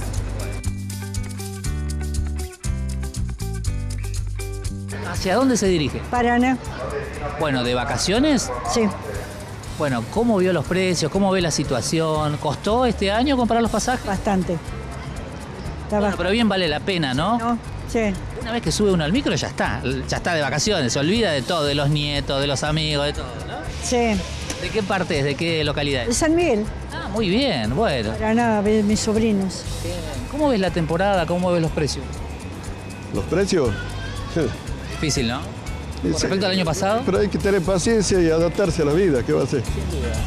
¿Hacia dónde se dirige? Paraná. Bueno, ¿de vacaciones? Sí. Bueno, ¿cómo vio los precios? ¿Cómo ve la situación? ¿Costó este año comprar los pasajes? Bastante. Bueno, pero bien vale la pena, ¿no? No, sí. Una vez que sube uno al micro ya está, ya está de vacaciones, se olvida de todo, de los nietos, de los amigos, de todo, ¿no? Sí. ¿De qué parte es? ¿De qué localidad De es? San Miguel. Ah, muy bien, bueno. Paraná, de mis sobrinos. ¿Cómo ves la temporada? ¿Cómo ves los precios? ¿Los precios? Difícil, ¿no? Con respecto al año pasado. Pero hay que tener paciencia y adaptarse a la vida, ¿qué va a hacer? Sin duda.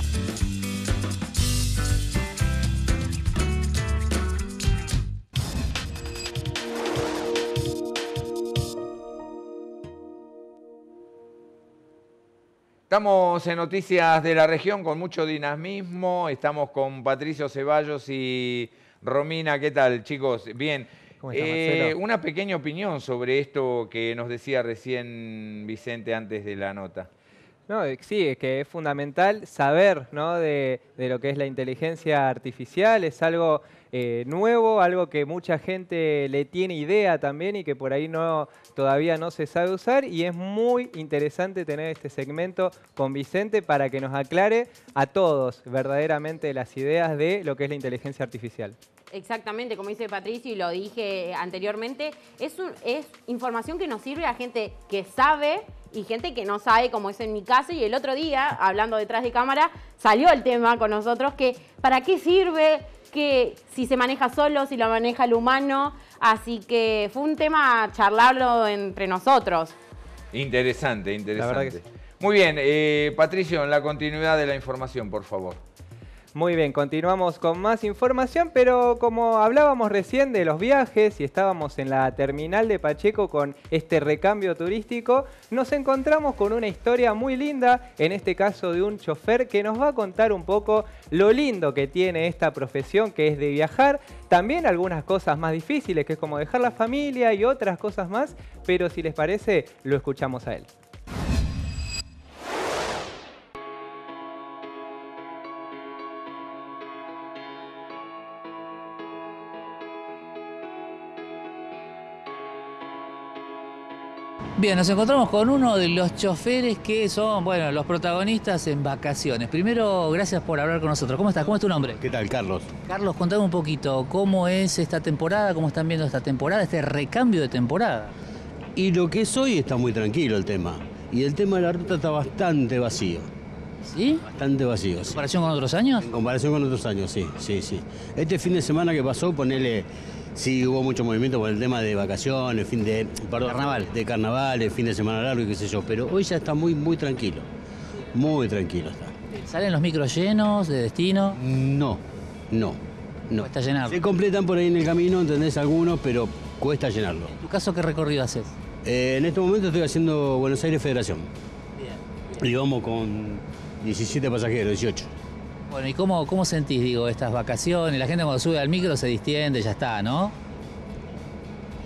Estamos en Noticias de la Región con mucho dinamismo. Estamos con Patricio Ceballos y Romina. ¿Qué tal, chicos? Bien. ¿Cómo está, Eh, Marcelo? una pequeña opinión sobre esto que nos decía recién Vicente antes de la nota. No, eh, sí, es que es fundamental saber, ¿no?, de, de lo que es la inteligencia artificial. Es algo eh, nuevo, algo que mucha gente le tiene idea también y que por ahí no, todavía no se sabe usar. Y es muy interesante tener este segmento con Vicente para que nos aclare a todos verdaderamente las ideas de lo que es la inteligencia artificial. Exactamente, como dice Patricio y lo dije anteriormente, es, un, es información que nos sirve a gente que sabe y gente que no sabe, como es en mi caso. Y el otro día, hablando detrás de cámara, salió el tema con nosotros que para qué sirve, que si se maneja solo, si lo maneja el humano. Así que fue un tema a charlarlo entre nosotros. Interesante, interesante. La verdad que sí. Muy bien, eh, Patricio, en la continuidad de la información, por favor. Muy bien, continuamos con más información, pero como hablábamos recién de los viajes y estábamos en la terminal de Pacheco con este recambio turístico, nos encontramos con una historia muy linda, en este caso de un chofer que nos va a contar un poco lo lindo que tiene esta profesión, que es de viajar, también algunas cosas más difíciles, que es como dejar la familia y otras cosas más, pero si les parece, lo escuchamos a él. Bien, nos encontramos con uno de los choferes que son, bueno, los protagonistas en vacaciones. Primero, gracias por hablar con nosotros. ¿Cómo estás? ¿Cómo es tu nombre? ¿Qué tal, Carlos? Carlos, contame un poquito, ¿cómo es esta temporada? ¿Cómo están viendo esta temporada, este recambio de temporada? Y lo que es hoy está muy tranquilo el tema. Y el tema de la ruta está bastante vacío. ¿Sí? Bastante vacío, ¿En sí. comparación con otros años? En comparación con otros años, sí, sí, sí. Este fin de semana que pasó, ponele... Sí, hubo mucho movimiento por el tema de vacaciones, fin de... Perdón, carnaval. De carnaval, el fin de semana largo y qué sé yo. Pero hoy ya está muy, muy tranquilo. Muy tranquilo está. ¿Salen los micros llenos de destino? No, no, no. Cuesta llenarlo. Se completan por ahí en el camino, ¿entendés? Algunos, pero cuesta llenarlo. ¿En tu caso qué recorrido haces? Eh, en este momento estoy haciendo Buenos Aires Federación. Bien. Y vamos con diecisiete pasajeros, dieciocho. Bueno, ¿y cómo, cómo sentís, digo, estas vacaciones? La gente cuando sube al micro se distiende, ya está, ¿no?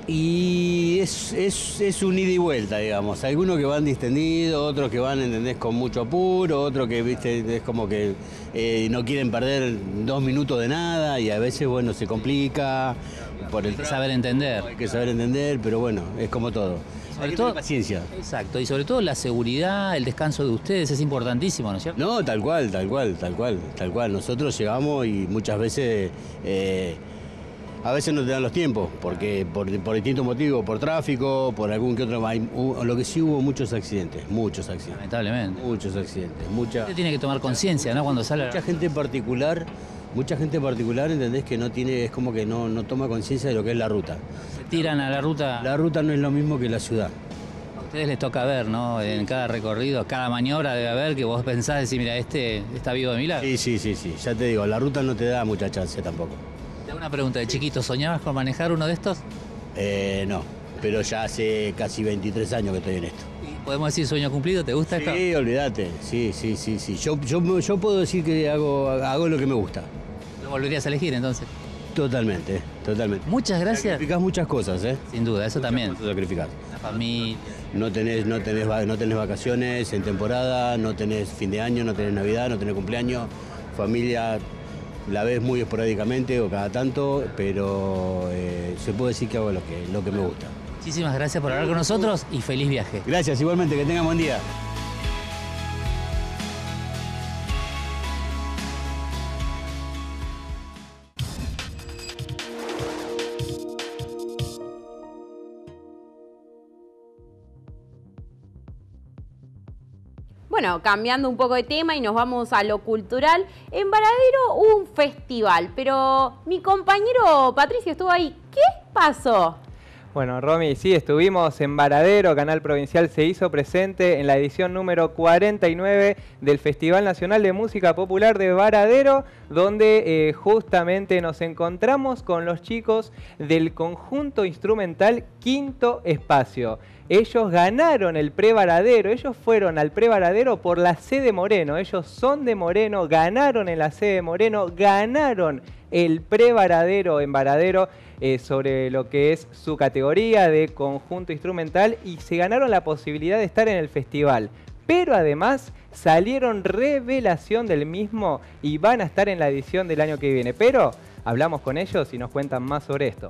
Y es, es, es un ida y vuelta, digamos. Algunos que van distendidos, otros que van, ¿entendés?, con mucho apuro, otros que, viste, es como que eh, no quieren perder dos minutos de nada y a veces, bueno, se complica. Por el hay que saber entender. Hay que saber entender, pero bueno, es como todo. Sobre Hay que todo, tener paciencia. Exacto, y sobre todo la seguridad, el descanso de ustedes es importantísimo, ¿no es cierto? No, tal cual, tal cual, tal cual, tal cual. Nosotros llegamos y muchas veces... Eh, A veces no te dan los tiempos, porque por, por distintos motivos, por tráfico, por algún que otro... Hay, lo que sí hubo muchos accidentes, muchos accidentes. Lamentablemente. Muchos accidentes, mucha... Usted tiene que tomar conciencia, ¿no? Cuando sale... Mucha gente en particular, mucha gente en particular, ¿entendés? Que no tiene, es como que no, no toma conciencia de lo que es la ruta. Se tiran a la ruta... La ruta no es lo mismo que la ciudad. A ustedes les toca ver, ¿no? En cada recorrido, cada maniobra debe haber que vos pensás, decir, mira, este está vivo de milagro. Sí, sí, sí, sí, ya te digo, la ruta no te da mucha chance tampoco. Una pregunta, ¿de chiquito soñabas con manejar uno de estos? Eh, no, pero ya hace casi veintitrés años que estoy en esto. ¿Podemos decir sueño cumplido? ¿Te gusta sí, esto? Sí, olvídate, sí, sí, sí, sí. Yo, yo, yo puedo decir que hago, hago lo que me gusta. ¿Lo volverías a elegir entonces? Totalmente, totalmente. Muchas gracias. Sacrificás muchas cosas, ¿eh? Sin duda, eso también. Sacrificás. La familia. No tenés, no, tenés, no tenés vacaciones en temporada, no tenés fin de año, no tenés Navidad, no tenés cumpleaños, familia... La ves muy esporádicamente o cada tanto, pero eh, se puede decir que hago lo que, lo que me gusta. Muchísimas gracias por hablar con nosotros y feliz viaje. Gracias, igualmente, que tengan buen día. Bueno, cambiando un poco de tema y nos vamos a lo cultural. En Varadero hubo un festival, pero mi compañero Patricio estuvo ahí. ¿Qué pasó? Bueno, Romy, sí, estuvimos en Varadero, Canal Provincial se hizo presente en la edición número cuarenta y nueve del Festival Nacional de Música Popular de Varadero, donde eh, justamente nos encontramos con los chicos del conjunto instrumental Quinto Espacio. Ellos ganaron el Pre-Varadero, ellos fueron al Pre-Varadero por la C de Moreno, ellos son de Moreno, ganaron en la C de Moreno, ganaron el Pre-Varadero en Varadero eh, sobre lo que es su categoría de conjunto instrumental y se ganaron la posibilidad de estar en el festival. Pero además salieron revelación del mismo y van a estar en la edición del año que viene. Pero hablamos con ellos y nos cuentan más sobre esto.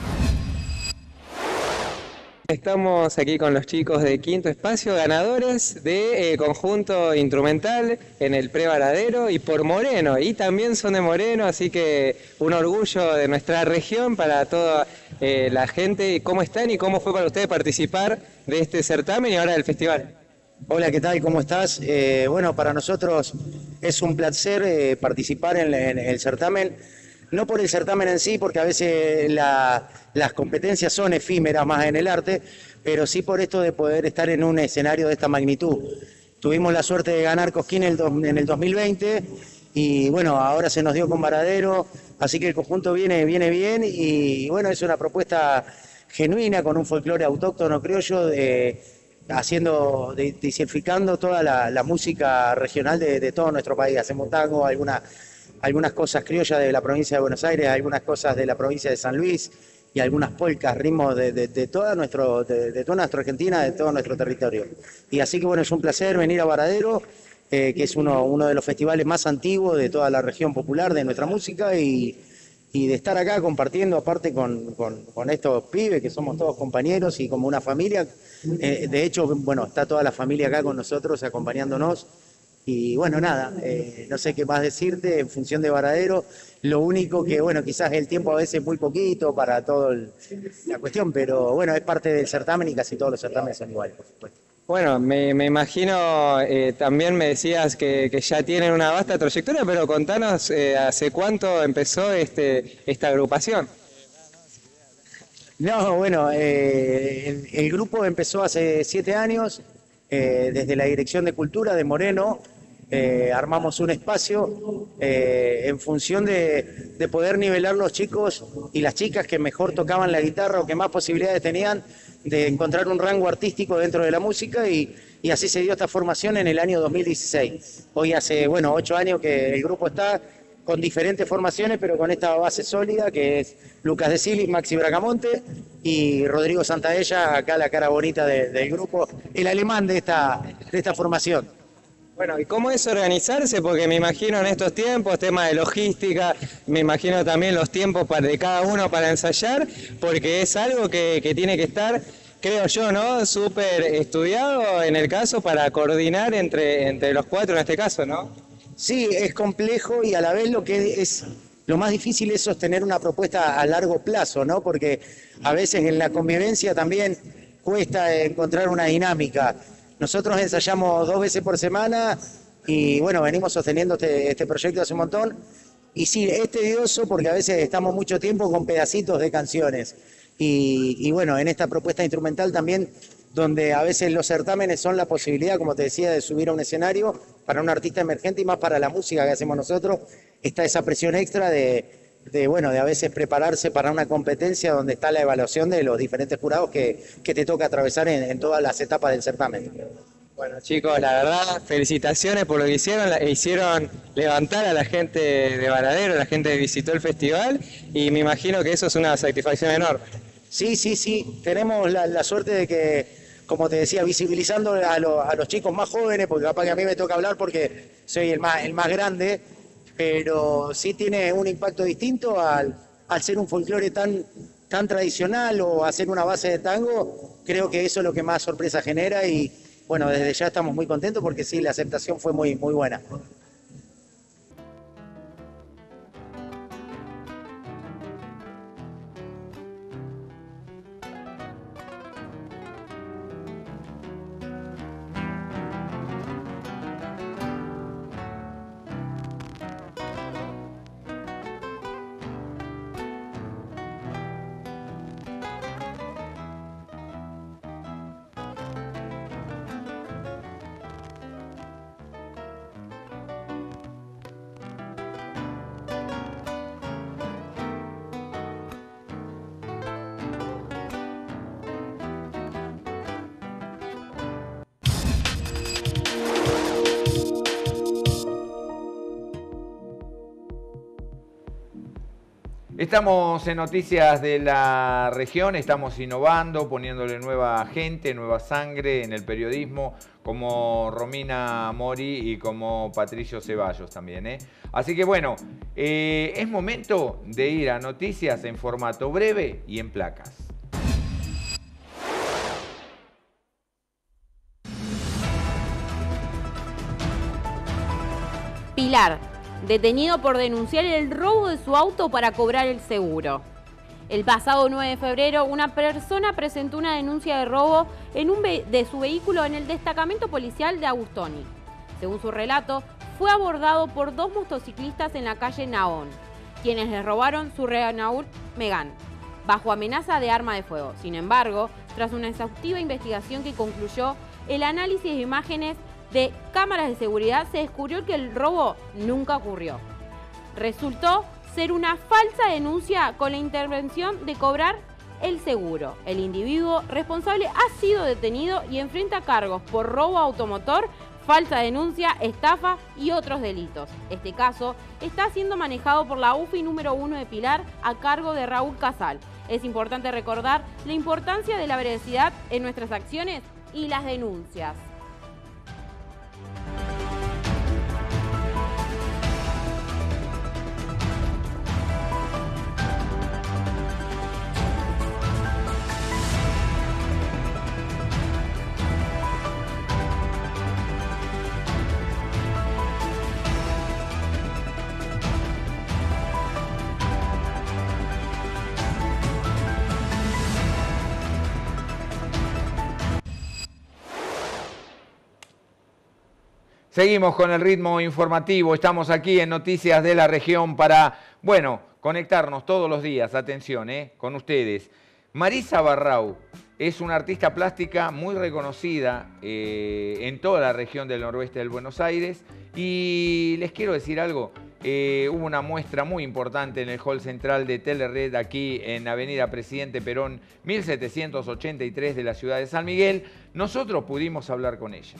Estamos aquí con los chicos de Quinto Espacio, ganadores de eh, conjunto instrumental en el Pre-Varadero y por Moreno, y también son de Moreno, así que un orgullo de nuestra región para toda eh, la gente. ¿Cómo están y cómo fue para ustedes participar de este certamen y ahora del festival? Hola, ¿qué tal? ¿Cómo estás? Eh, bueno, para nosotros es un placer eh, participar en, en el certamen. No por el certamen en sí, porque a veces la, las competencias son efímeras más en el arte, pero sí por esto de poder estar en un escenario de esta magnitud. Tuvimos la suerte de ganar Cosquín en el, do, en el dos mil veinte y bueno, ahora se nos dio con Varadero, así que el conjunto viene, viene bien y bueno, es una propuesta genuina con un folclore autóctono criollo, de, haciendo, de, diversificando toda la, la música regional de, de todo nuestro país. Hacemos tango, alguna... algunas cosas criollas de la provincia de Buenos Aires, algunas cosas de la provincia de San Luis y algunas polcas, ritmos de, de, de, toda nuestro, de, de toda nuestra Argentina, de todo nuestro territorio. Y así que bueno, es un placer venir a Varadero, eh, que es uno, uno de los festivales más antiguos de toda la región popular de nuestra música y, y de estar acá compartiendo aparte con, con, con estos pibes que somos todos compañeros y como una familia. Eh, de hecho, bueno, está toda la familia acá con nosotros acompañándonos. Y bueno, nada, eh, no sé qué más decirte en función de Varadero. Lo único que, bueno, quizás el tiempo a veces es muy poquito para toda la cuestión, pero bueno, es parte del certamen y casi todos los certámenes son iguales, por supuesto. Bueno, me, me imagino, eh, también me decías que, que ya tienen una vasta trayectoria, pero contanos eh, hace cuánto empezó este, esta agrupación. No, bueno, eh, el, el grupo empezó hace siete años, eh, desde la Dirección de Cultura de Moreno. Eh, armamos un espacio eh, en función de, de poder nivelar los chicos y las chicas que mejor tocaban la guitarra o que más posibilidades tenían de encontrar un rango artístico dentro de la música y, y así se dio esta formación en el año dos mil dieciséis. Hoy hace, bueno, ocho años que el grupo está con diferentes formaciones, pero con esta base sólida que es Lucas De Silis, Maxi Bracamonte y Rodrigo Santaella, acá la cara bonita de, del grupo, el alemán de esta, de esta formación. Bueno, ¿y cómo es organizarse? Porque me imagino en estos tiempos, tema de logística, me imagino también los tiempos para, de cada uno para ensayar, porque es algo que, que tiene que estar, creo yo, ¿no? Súper estudiado en el caso para coordinar entre, entre los cuatro en este caso, ¿no? Sí, es complejo y a la vez lo que es lo más difícil es sostener una propuesta a largo plazo, ¿no? Porque a veces en la convivencia también cuesta encontrar una dinámica. Nosotros ensayamos dos veces por semana y bueno, venimos sosteniendo este, este proyecto hace un montón. Y sí, es tedioso porque a veces estamos mucho tiempo con pedacitos de canciones. Y, y bueno, en esta propuesta instrumental también, donde a veces los certámenes son la posibilidad, como te decía, de subir a un escenario para un artista emergente y más para la música que hacemos nosotros, está esa presión extra de, de, bueno, de a veces prepararse para una competencia donde está la evaluación de los diferentes jurados que, que te toca atravesar en, en todas las etapas del certamen. Bueno, chicos, la verdad, felicitaciones por lo que hicieron, la, hicieron levantar a la gente de Varadero, a la gente que visitó el festival, y me imagino que eso es una satisfacción enorme. Sí, sí, sí, tenemos la, la suerte de que, como te decía, visibilizando a, lo, a los chicos más jóvenes, porque capaz que a mí me toca hablar porque soy el más, el más grande, pero sí tiene un impacto distinto al, al ser un folclore tan, tan tradicional o hacer una base de tango. Creo que eso es lo que más sorpresa genera y bueno, desde ya estamos muy contentos porque sí, la aceptación fue muy, muy buena. Estamos en Noticias de la Región, estamos innovando, poniéndole nueva gente, nueva sangre en el periodismo, como Romina Mori y como Patricio Ceballos también, ¿eh? Así que bueno, eh, es momento de ir a noticias en formato breve y en placas. Pilar, detenido por denunciar el robo de su auto para cobrar el seguro. El pasado nueve de febrero, una persona presentó una denuncia de robo en un de su vehículo en el destacamento policial de Agustoni. Según su relato, fue abordado por dos motociclistas en la calle Naón, quienes le robaron su Renault Megane, bajo amenaza de arma de fuego. Sin embargo, tras una exhaustiva investigación que concluyó el análisis de imágenes de cámaras de seguridad, se descubrió que el robo nunca ocurrió. Resultó ser una falsa denuncia con la intervención de cobrar el seguro. El individuo responsable ha sido detenido y enfrenta cargos por robo automotor, falsa denuncia, estafa y otros delitos. Este caso está siendo manejado por la U F I número uno de Pilar a cargo de Raúl Casal. Es importante recordar la importancia de la veracidad en nuestras acciones y las denuncias. Seguimos con el ritmo informativo, estamos aquí en Noticias de la Región para, bueno, conectarnos todos los días, atención, eh, con ustedes. Marisa Barrau es una artista plástica muy reconocida eh, en toda la región del noroeste del Buenos Aires y les quiero decir algo, eh, hubo una muestra muy importante en el hall central de Telered aquí en Avenida Presidente Perón mil setecientos ochenta y tres de la ciudad de San Miguel. Nosotros pudimos hablar con ella.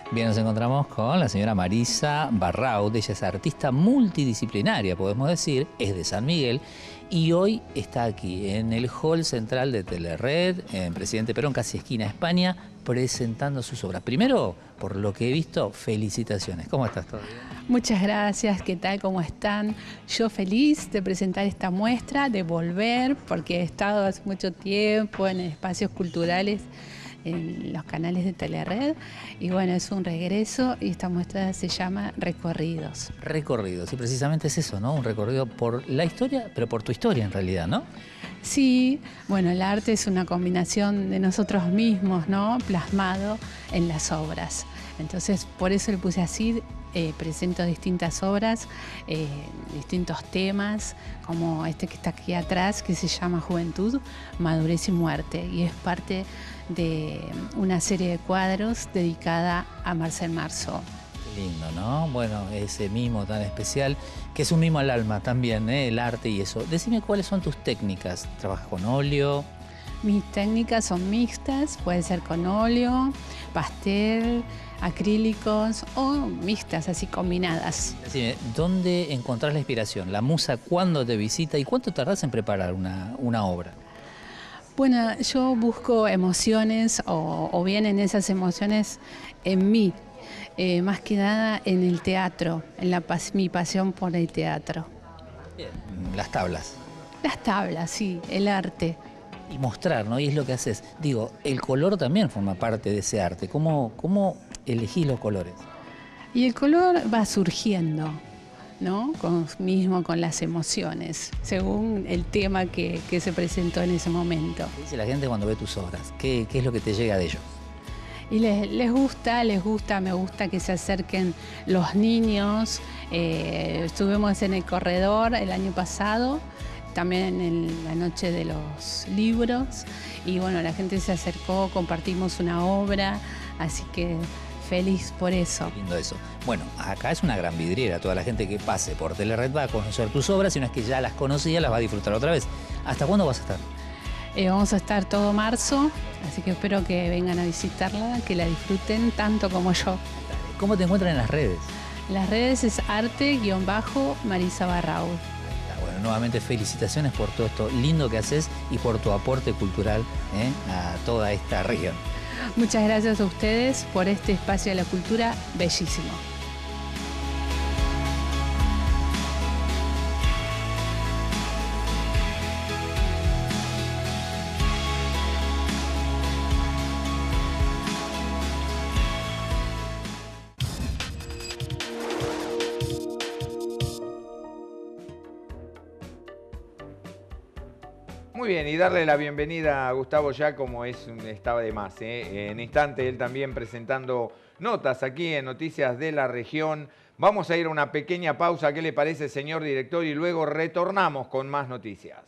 Bien, nos encontramos con la señora Marisa Barraud. Ella es artista multidisciplinaria, podemos decir, es de San Miguel y hoy está aquí en el hall central de Telered, en Presidente Perón, casi esquina España, presentando sus obras. Primero, por lo que he visto, felicitaciones. ¿Cómo estás? ¿Todo bien? Muchas gracias, ¿qué tal? ¿Cómo están? Yo feliz de presentar esta muestra, de volver, porque he estado hace mucho tiempo en espacios culturales, en los canales de Telered, y bueno, es un regreso y esta muestra se llama Recorridos. Recorridos, y precisamente es eso, ¿no? Un recorrido por la historia, pero por tu historia en realidad, ¿no? Sí, bueno, el arte es una combinación de nosotros mismos, ¿no? Plasmado en las obras. Entonces, por eso le puse así. Eh, presento distintas obras, eh, distintos temas, como este que está aquí atrás, que se llama Juventud, Madurez y Muerte, y es parte de una serie de cuadros dedicada a Marcel Marceau. Qué lindo, ¿no? Bueno, ese mimo tan especial, que es un mimo al alma también, ¿eh? El arte y eso. Decime cuáles son tus técnicas. ¿Trabajas con óleo? Mis técnicas son mixtas, puede ser con óleo, pastel, acrílicos o mixtas, así combinadas. Decime, ¿dónde encontrás la inspiración? ¿La musa cuándo te visita y cuánto tardás en preparar una, una obra? Bueno, yo busco emociones o, o bien en esas emociones en mí, eh, más que nada en el teatro, en la, mi pasión por el teatro. Bien. Las tablas. Las tablas, sí, el arte. Y mostrar, ¿no? Y es lo que haces. Digo, el color también forma parte de ese arte. ¿Cómo, cómo elegís los colores? Y el color va surgiendo, ¿no? Con, mismo con las emociones, según el tema que, que se presentó en ese momento. ¿Qué dice la gente cuando ve tus obras? ¿Qué, qué es lo que te llega de ellos? Y les, les gusta, les gusta, me gusta que se acerquen los niños. Eh, estuvimos en el corredor el año pasado, también en la noche de los libros, y bueno, la gente se acercó, compartimos una obra, así que feliz por eso. Qué lindo eso. Bueno, acá es una gran vidriera, toda la gente que pase por Telered va a conocer tus obras, y una vez que ya las conocía, las va a disfrutar otra vez. ¿Hasta cuándo vas a estar? Eh, vamos a estar todo marzo, así que espero que vengan a visitarla, que la disfruten tanto como yo. ¿Cómo te encuentran en las redes? En las redes es arte-marisa Barraud. Bueno, nuevamente felicitaciones por todo esto lindo que haces y por tu aporte cultural, ¿eh? a toda esta región. Muchas gracias a ustedes por este espacio de la cultura bellísimo. Muy bien, y darle la bienvenida a Gustavo Giacomo es un, estaba de más. ¿eh? En instante él también presentando notas aquí en Noticias de la Región. Vamos a ir a una pequeña pausa, ¿qué le parece, señor director? Y luego retornamos con más noticias.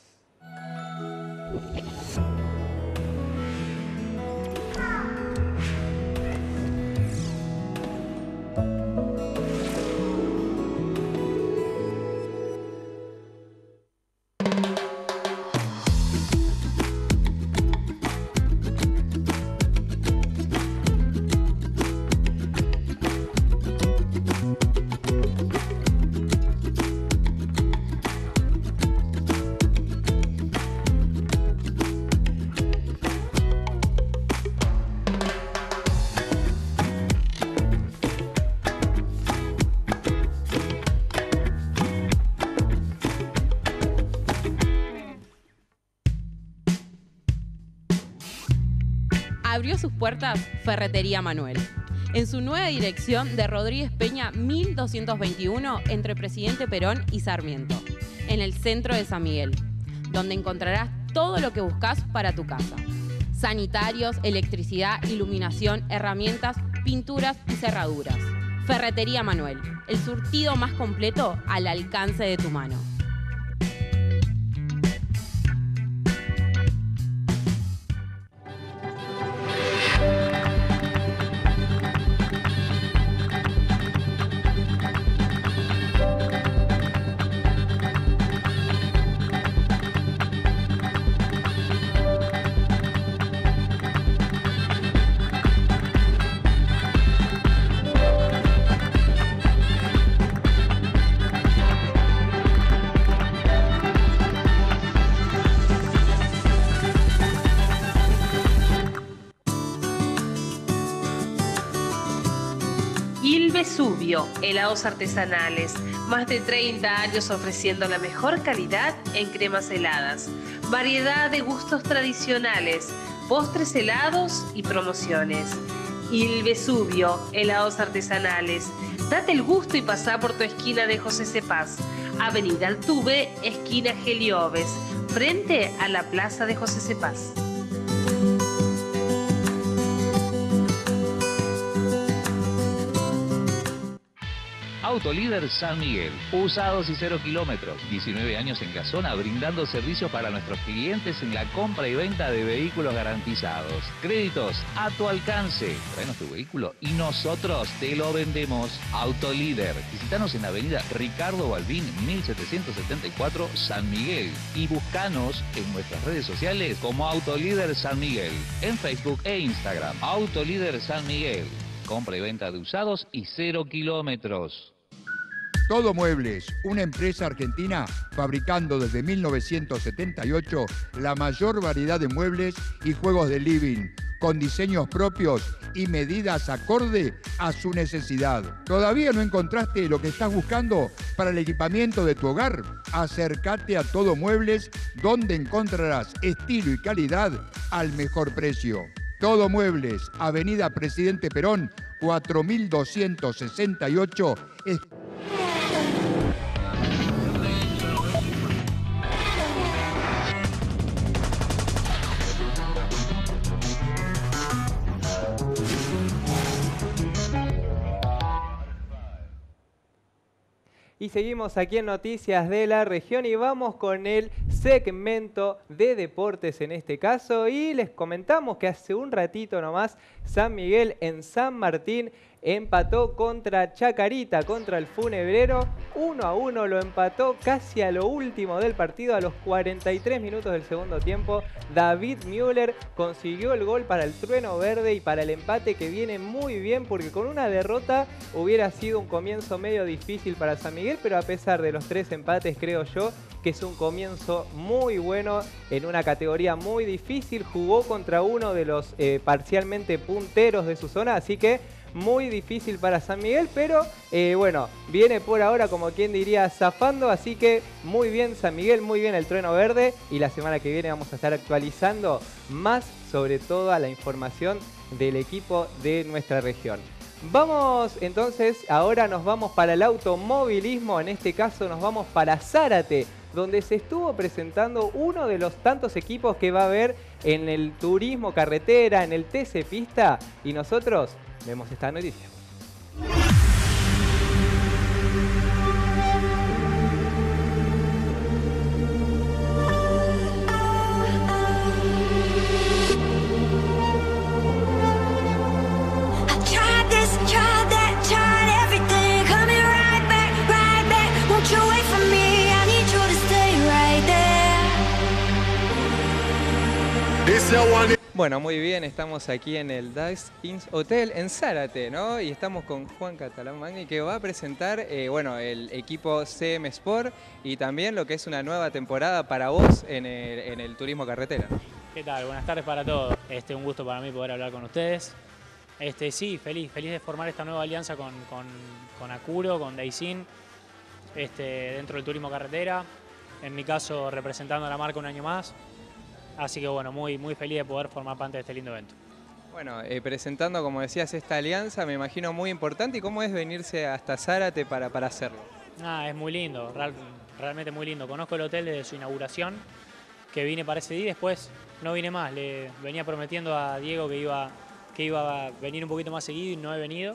Abrió sus puertas Ferretería Manuel. En su nueva dirección de Rodríguez Peña mil doscientos veintiuno entre Presidente Perón y Sarmiento, en el centro de San Miguel, donde encontrarás todo lo que buscas para tu casa. Sanitarios, electricidad, iluminación, herramientas, pinturas y cerraduras. Ferretería Manuel, el surtido más completo al alcance de tu mano. Vesubio, helados artesanales. Más de treinta años ofreciendo la mejor calidad en cremas heladas. Variedad de gustos tradicionales, postres helados y promociones. Il Vesubio, helados artesanales. Date el gusto y pasá por tu esquina de José Cepaz. Avenida Altuve, esquina Gelioves, frente a la plaza de José Cepaz. Autolíder San Miguel, usados y cero kilómetros, diecinueve años en Casona, brindando servicios para nuestros clientes en la compra y venta de vehículos garantizados. Créditos a tu alcance. Traenos tu vehículo y nosotros te lo vendemos. Autolíder, visitanos en avenida Ricardo Balbín, mil setecientos setenta y cuatro, San Miguel. Y buscanos en nuestras redes sociales como Autolíder San Miguel, en Facebook e Instagram. Autolíder San Miguel, compra y venta de usados y cero kilómetros. Todo Muebles, una empresa argentina fabricando desde mil novecientos setenta y ocho la mayor variedad de muebles y juegos de living, con diseños propios y medidas acorde a su necesidad. ¿Todavía no encontraste lo que estás buscando para el equipamiento de tu hogar? Acércate a Todo Muebles, donde encontrarás estilo y calidad al mejor precio. Todo Muebles, Avenida Presidente Perón, cuatro mil doscientos sesenta y ocho. Es... Y seguimos aquí en Noticias de la Región y vamos con el segmento de deportes en este caso. Y les comentamos que hace un ratito nomás San Miguel en San Martín empató contra Chacarita, contra el Funebrero. uno a uno lo empató casi a lo último del partido, a los cuarenta y tres minutos del segundo tiempo. David Müller consiguió el gol para el Trueno Verde y para el empate, que viene muy bien porque con una derrota hubiera sido un comienzo medio difícil para San Miguel, pero a pesar de los tres empates creo yo que es un comienzo muy bueno en una categoría muy difícil. Jugó contra uno de los eh, parcialmente punteros de su zona, así que muy difícil para San Miguel, pero eh, bueno, viene por ahora como quien diría zafando, así que muy bien San Miguel, muy bien el Trueno Verde, y la semana que viene vamos a estar actualizando más sobre toda la información del equipo de nuestra región. Vamos entonces, ahora nos vamos para el automovilismo, en este caso nos vamos para Zárate, donde se estuvo presentando uno de los tantos equipos que va a haber en el turismo carretera, en el T C Pista, y nosotros vemos esta noticia. Bueno, muy bien, estamos aquí en el Dice Inns Hotel en Zárate, ¿no? Y estamos con Juan Catalán Magni, que va a presentar, eh, bueno, el equipo C M Sport y también lo que es una nueva temporada para vos en el, en el turismo carretera. ¿Qué tal? Buenas tardes para todos. Este, un gusto para mí poder hablar con ustedes. Este, sí, feliz, feliz de formar esta nueva alianza con, con, con Acuro, con Daisin, este, dentro del turismo carretera. En mi caso, representando a la marca un año más. Así que bueno, muy, muy feliz de poder formar parte de este lindo evento. Bueno, eh, presentando, como decías, esta alianza, me imagino muy importante. ¿Y cómo es venirse hasta Zárate para, para hacerlo? Ah, es muy lindo, real, realmente muy lindo. Conozco el hotel desde su inauguración, que vine para ese día y después no vine más. Le venía prometiendo a Diego que iba, que iba a venir un poquito más seguido y no he venido.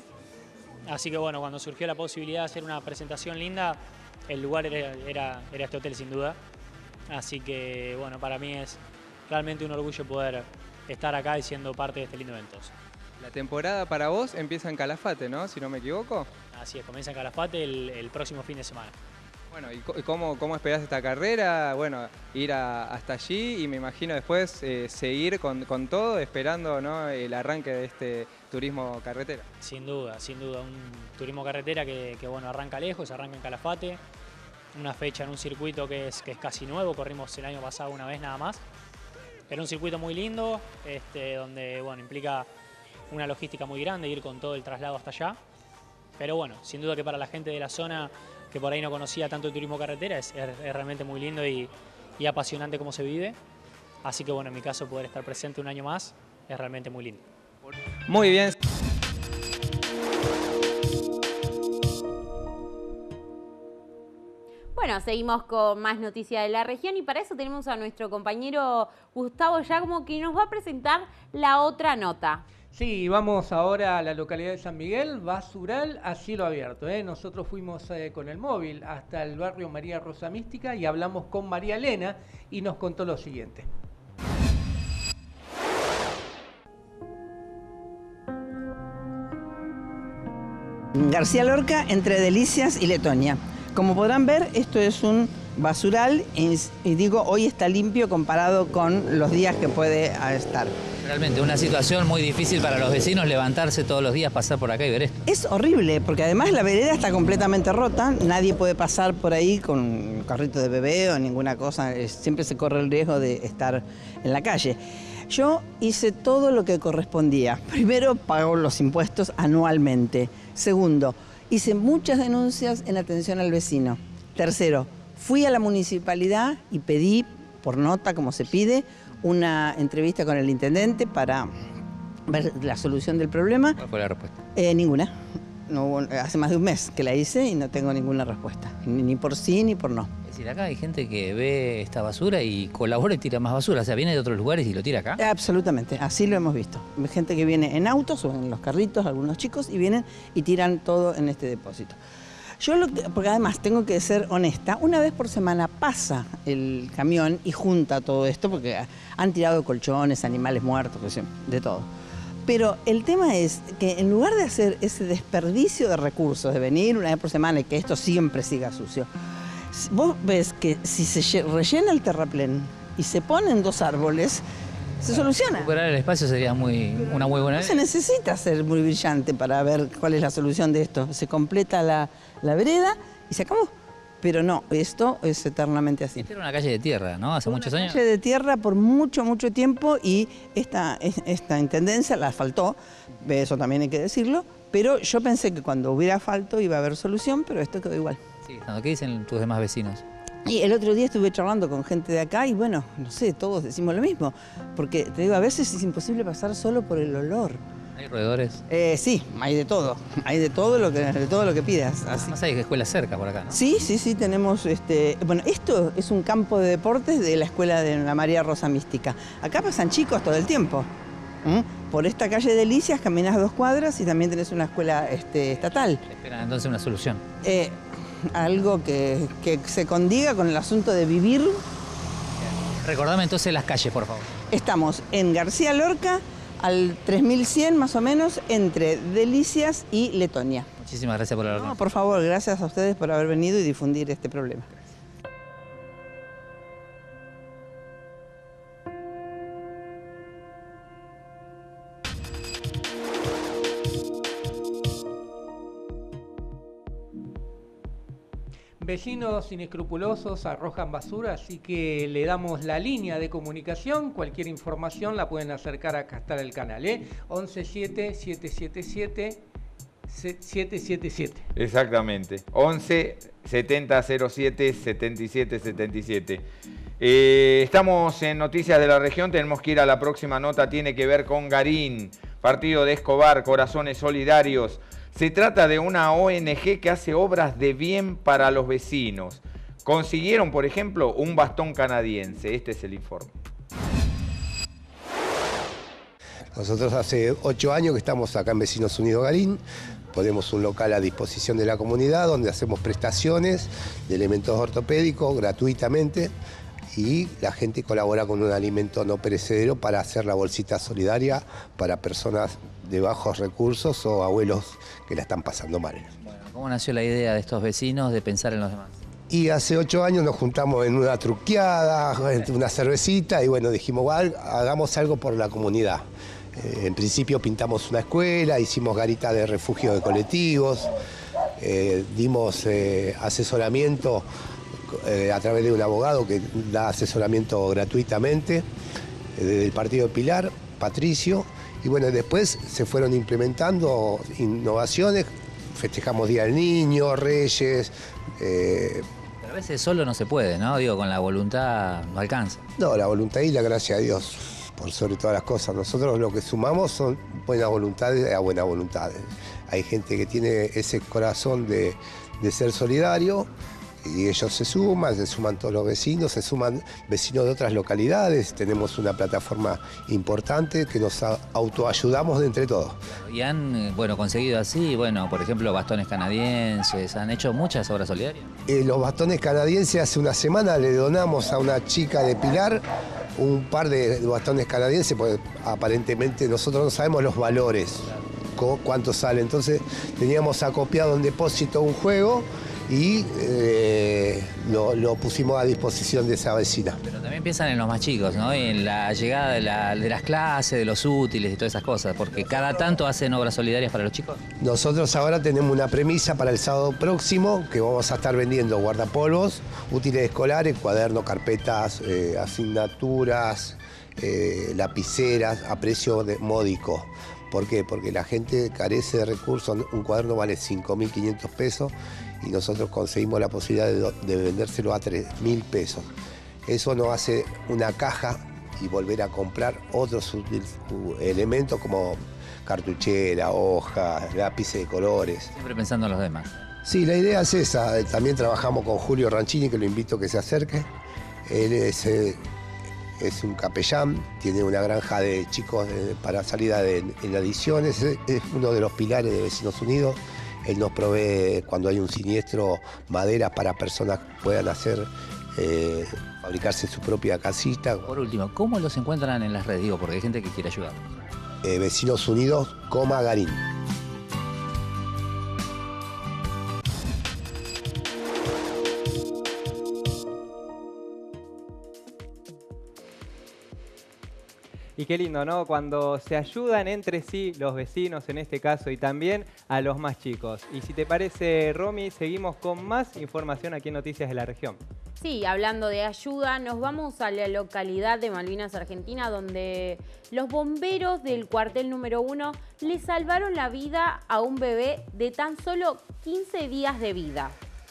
Así que bueno, cuando surgió la posibilidad de hacer una presentación linda, el lugar era, era, era este hotel sin duda. Así que bueno, para mí es realmente un orgullo poder estar acá y siendo parte de este lindo evento. La temporada para vos empieza en Calafate, ¿no? Si no me equivoco. Así es, comienza en Calafate el, el próximo fin de semana. Bueno, ¿y cómo, cómo esperás esta carrera? Bueno, ir a, hasta allí y me imagino después eh, seguir con, con todo, esperando, ¿no?, el arranque de este turismo carretera. Sin duda, sin duda. Un turismo carretera que, que bueno, arranca lejos, arranca en Calafate. Una fecha en un circuito que es, que es casi nuevo, corrimos el año pasado una vez nada más. Pero un circuito muy lindo, este, donde bueno, implica una logística muy grande, ir con todo el traslado hasta allá. pero bueno, sin duda que para la gente de la zona que por ahí no conocía tanto el turismo carretera es, es, es realmente muy lindo y, y apasionante cómo se vive. Así que bueno, en mi caso poder estar presente un año más es realmente muy lindo. Muy bien. Bueno, seguimos con más noticias de la región y para eso tenemos a nuestro compañero Gustavo Yagmo que nos va a presentar la otra nota. Sí, vamos ahora a la localidad de San Miguel, basural a cielo abierto. ¿eh? Nosotros fuimos eh, con el móvil hasta el barrio María Rosa Mística y hablamos con María Elena y nos contó lo siguiente. García Lorca entre Delicias y Letonia. Como podrán ver, esto es un basural y, y digo, hoy está limpio comparado con los días que puede estar. Realmente una situación muy difícil para los vecinos levantarse todos los días, pasar por acá y ver esto. Es horrible, porque además la vereda está completamente rota, nadie puede pasar por ahí con un carrito de bebé o ninguna cosa, siempre se corre el riesgo de estar en la calle. Yo hice todo lo que correspondía. Primero, pago los impuestos anualmente. Segundo, hice muchas denuncias en atención al vecino. Tercero, fui a la municipalidad y pedí, por nota, como se pide, una entrevista con el intendente para ver la solución del problema. ¿Cuál fue la respuesta? Eh, ninguna. No hubo, hace más de un mes que la hice y no tengo ninguna respuesta, ni, ni por sí ni por no. Es decir, acá hay gente que ve esta basura y colabora y tira más basura, o sea, viene de otros lugares y lo tira acá. Absolutamente, así lo hemos visto. Gente que viene en autos o en los carritos, algunos chicos, y vienen y tiran todo en este depósito. Yo, lo que, porque además tengo que ser honesta, una vez por semana pasa el camión y junta todo esto, porque han tirado colchones, animales muertos, de todo. Pero el tema es que en lugar de hacer ese desperdicio de recursos, de venir una vez por semana y que esto siempre siga sucio, vos ves que si se rellena el terraplén y se ponen dos árboles, se soluciona. Recuperar el espacio sería muy, una muy buena idea. No se necesita ser muy brillante para ver cuál es la solución de esto. Se completa la, la vereda y se acabó. Pero no, esto es eternamente así. Esta era una calle de tierra, ¿no? Hace muchos años. Una calle de tierra por mucho, mucho tiempo y esta, esta intendencia la asfaltó, eso también hay que decirlo, pero yo pensé que cuando hubiera asfalto iba a haber solución, pero esto quedó igual. Sí, ¿qué dicen tus demás vecinos? Y el otro día estuve charlando con gente de acá y bueno, no sé, todos decimos lo mismo, porque te digo, a veces es imposible pasar solo por el olor. ¿Hay roedores? Eh, sí, hay de todo, hay de todo lo que, de todo lo que pidas. Así. Más hay escuelas cerca por acá, ¿no? Sí, sí, sí, tenemos, este, bueno, esto es un campo de deportes de la escuela de la María Rosa Mística. Acá pasan chicos todo el tiempo. ¿Mm? Por esta calle de Delicias caminas dos cuadras y también tenés una escuela este, estatal. Esperan entonces una solución. Eh, algo que, que se condiga con el asunto de vivir. Recordame entonces las calles, por favor. Estamos en García Lorca, al tres mil cien más o menos, entre Delicias y Letonia. Muchísimas gracias por hablar. No, por favor, gracias a ustedes por haber venido y difundir este problema. Vecinos inescrupulosos arrojan basura, así que le damos la línea de comunicación. Cualquier información la pueden acercar acá hasta el canal, ¿eh? once siete, siete siete siete, siete siete siete. Exactamente, once setenta cero siete setenta y siete setenta y siete. Eh, estamos en Noticias de la Región, tenemos que ir a la próxima nota, tiene que ver con Garín, partido de Escobar, Corazones Solidarios. Se trata de una O N G que hace obras de bien para los vecinos. Consiguieron, por ejemplo, un bastón canadiense. Este es el informe. Nosotros hace ocho años que estamos acá en Vecinos Unidos Garín. Ponemos un local a disposición de la comunidad donde hacemos prestaciones de elementos ortopédicos gratuitamente y la gente colabora con un alimento no perecedero para hacer la bolsita solidaria para personas de bajos recursos o abuelos que la están pasando mal. Bueno, ¿cómo nació la idea de estos vecinos de pensar en los demás? Y hace ocho años nos juntamos en una truqueada, una cervecita y bueno, dijimos, well, hagamos algo por la comunidad. Eh, en principio pintamos una escuela, hicimos garitas de refugio de colectivos, eh, dimos eh, asesoramiento eh, a través de un abogado que da asesoramiento gratuitamente, eh, del partido de Pilar, Patricio, y bueno, después se fueron implementando innovaciones, festejamos Día del Niño, Reyes. Eh, Pero a veces solo no se puede, ¿no? Digo, con la voluntad no alcanza. no, la voluntad y la gracia de Dios, por sobre todas las cosas. Nosotros lo que sumamos son buenas voluntades a buenas voluntades. Hay gente que tiene ese corazón de, de ser solidario, y ellos se suman, se suman todos los vecinos, se suman vecinos de otras localidades. Tenemos una plataforma importante que nos autoayudamos de entre todos. Y han, bueno, conseguido así, bueno, por ejemplo, bastones canadienses, han hecho muchas obras solidarias. Eh, los bastones canadienses, hace una semana le donamos a una chica de Pilar un par de bastones canadienses, porque aparentemente nosotros no sabemos los valores, cuánto sale. Entonces teníamos acopiado en depósito un juego y eh, lo, lo pusimos a disposición de esa vecina. Pero también piensan en los más chicos, ¿no? Y en la llegada de, la, de las clases, de los útiles y todas esas cosas, porque cada tanto hacen obras solidarias para los chicos. Nosotros ahora tenemos una premisa para el sábado próximo, que vamos a estar vendiendo guardapolvos, útiles escolares, cuadernos, carpetas, eh, asignaturas, eh, lapiceras, a precio de, módico. ¿Por qué? Porque la gente carece de recursos. Un cuaderno vale cinco mil quinientos pesos y nosotros conseguimos la posibilidad de, de vendérselo a tres mil pesos. Eso nos hace una caja y volver a comprar otros elementos como cartuchera, hojas, lápices de colores. Siempre pensando en los demás. Sí, la idea es esa. También trabajamos con Julio Ranchini, que lo invito a que se acerque. Él es... Eh, Es un capellán, tiene una granja de chicos de, para salida de, en adiciones, es, es uno de los pilares de Vecinos Unidos. Él nos provee, cuando hay un siniestro, madera para personas que puedan hacer, eh, fabricarse su propia casita. Por último, ¿cómo los encuentran en las redes? Digo, porque hay gente que quiere ayudar. Eh, Vecinos Unidos, coma Garín. Y qué lindo, ¿no? Cuando se ayudan entre sí los vecinos en este caso y también a los más chicos. Y si te parece, Romy, seguimos con más información aquí en Noticias de la Región. Sí, hablando de ayuda, nos vamos a la localidad de Malvinas, Argentina, donde los bomberos del cuartel número uno le salvaron la vida a un bebé de tan solo quince días de vida.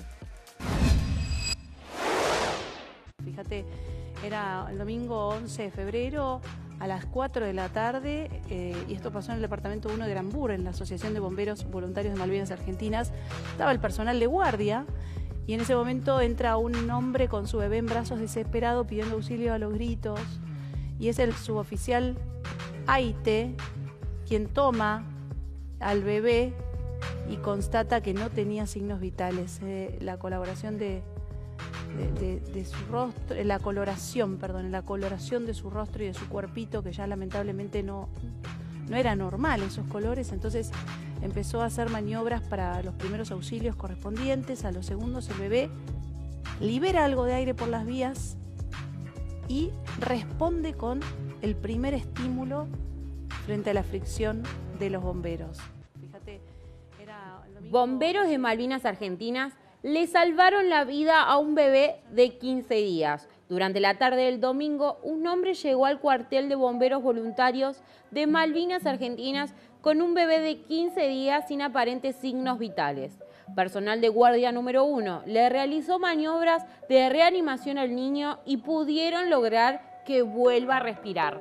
Fíjate, era el domingo once de febrero a las cuatro de la tarde, eh, y esto pasó en el departamento uno de Grambur, en la Asociación de Bomberos Voluntarios de Malvinas Argentinas. Estaba el personal de guardia y en ese momento entra un hombre con su bebé en brazos, desesperado, pidiendo auxilio a los gritos, y es el suboficial Aite quien toma al bebé y constata que no tenía signos vitales. Eh, la colaboración de De, de, de su rostro, la coloración, perdón, la coloración de su rostro y de su cuerpito, que ya lamentablemente no, no era normal esos colores. Entonces empezó a hacer maniobras para los primeros auxilios correspondientes. A los segundos el bebé libera algo de aire por las vías y responde con el primer estímulo frente a la fricción de los bomberos. Fíjate, era el domingo... Bomberos de Malvinas Argentinas le salvaron la vida a un bebé de quince días. Durante la tarde del domingo, un hombre llegó al cuartel de bomberos voluntarios de Malvinas Argentinas con un bebé de quince días sin aparentes signos vitales. Personal de guardia número uno le realizó maniobras de reanimación al niño y pudieron lograr que vuelva a respirar.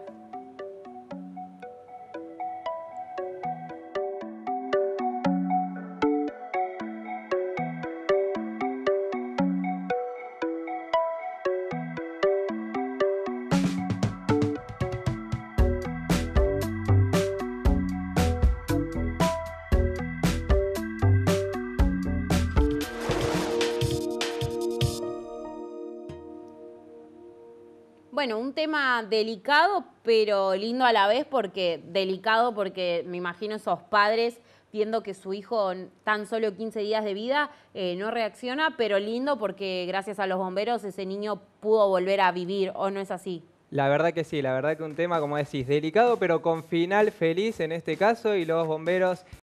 Bueno, un tema delicado, pero lindo a la vez, porque delicado porque me imagino esos padres viendo que su hijo tan solo quince días de vida eh, no reacciona, pero lindo porque gracias a los bomberos ese niño pudo volver a vivir, ¿o no es así? La verdad que sí, la verdad que un tema, como decís, delicado, pero con final feliz en este caso, y los bomberos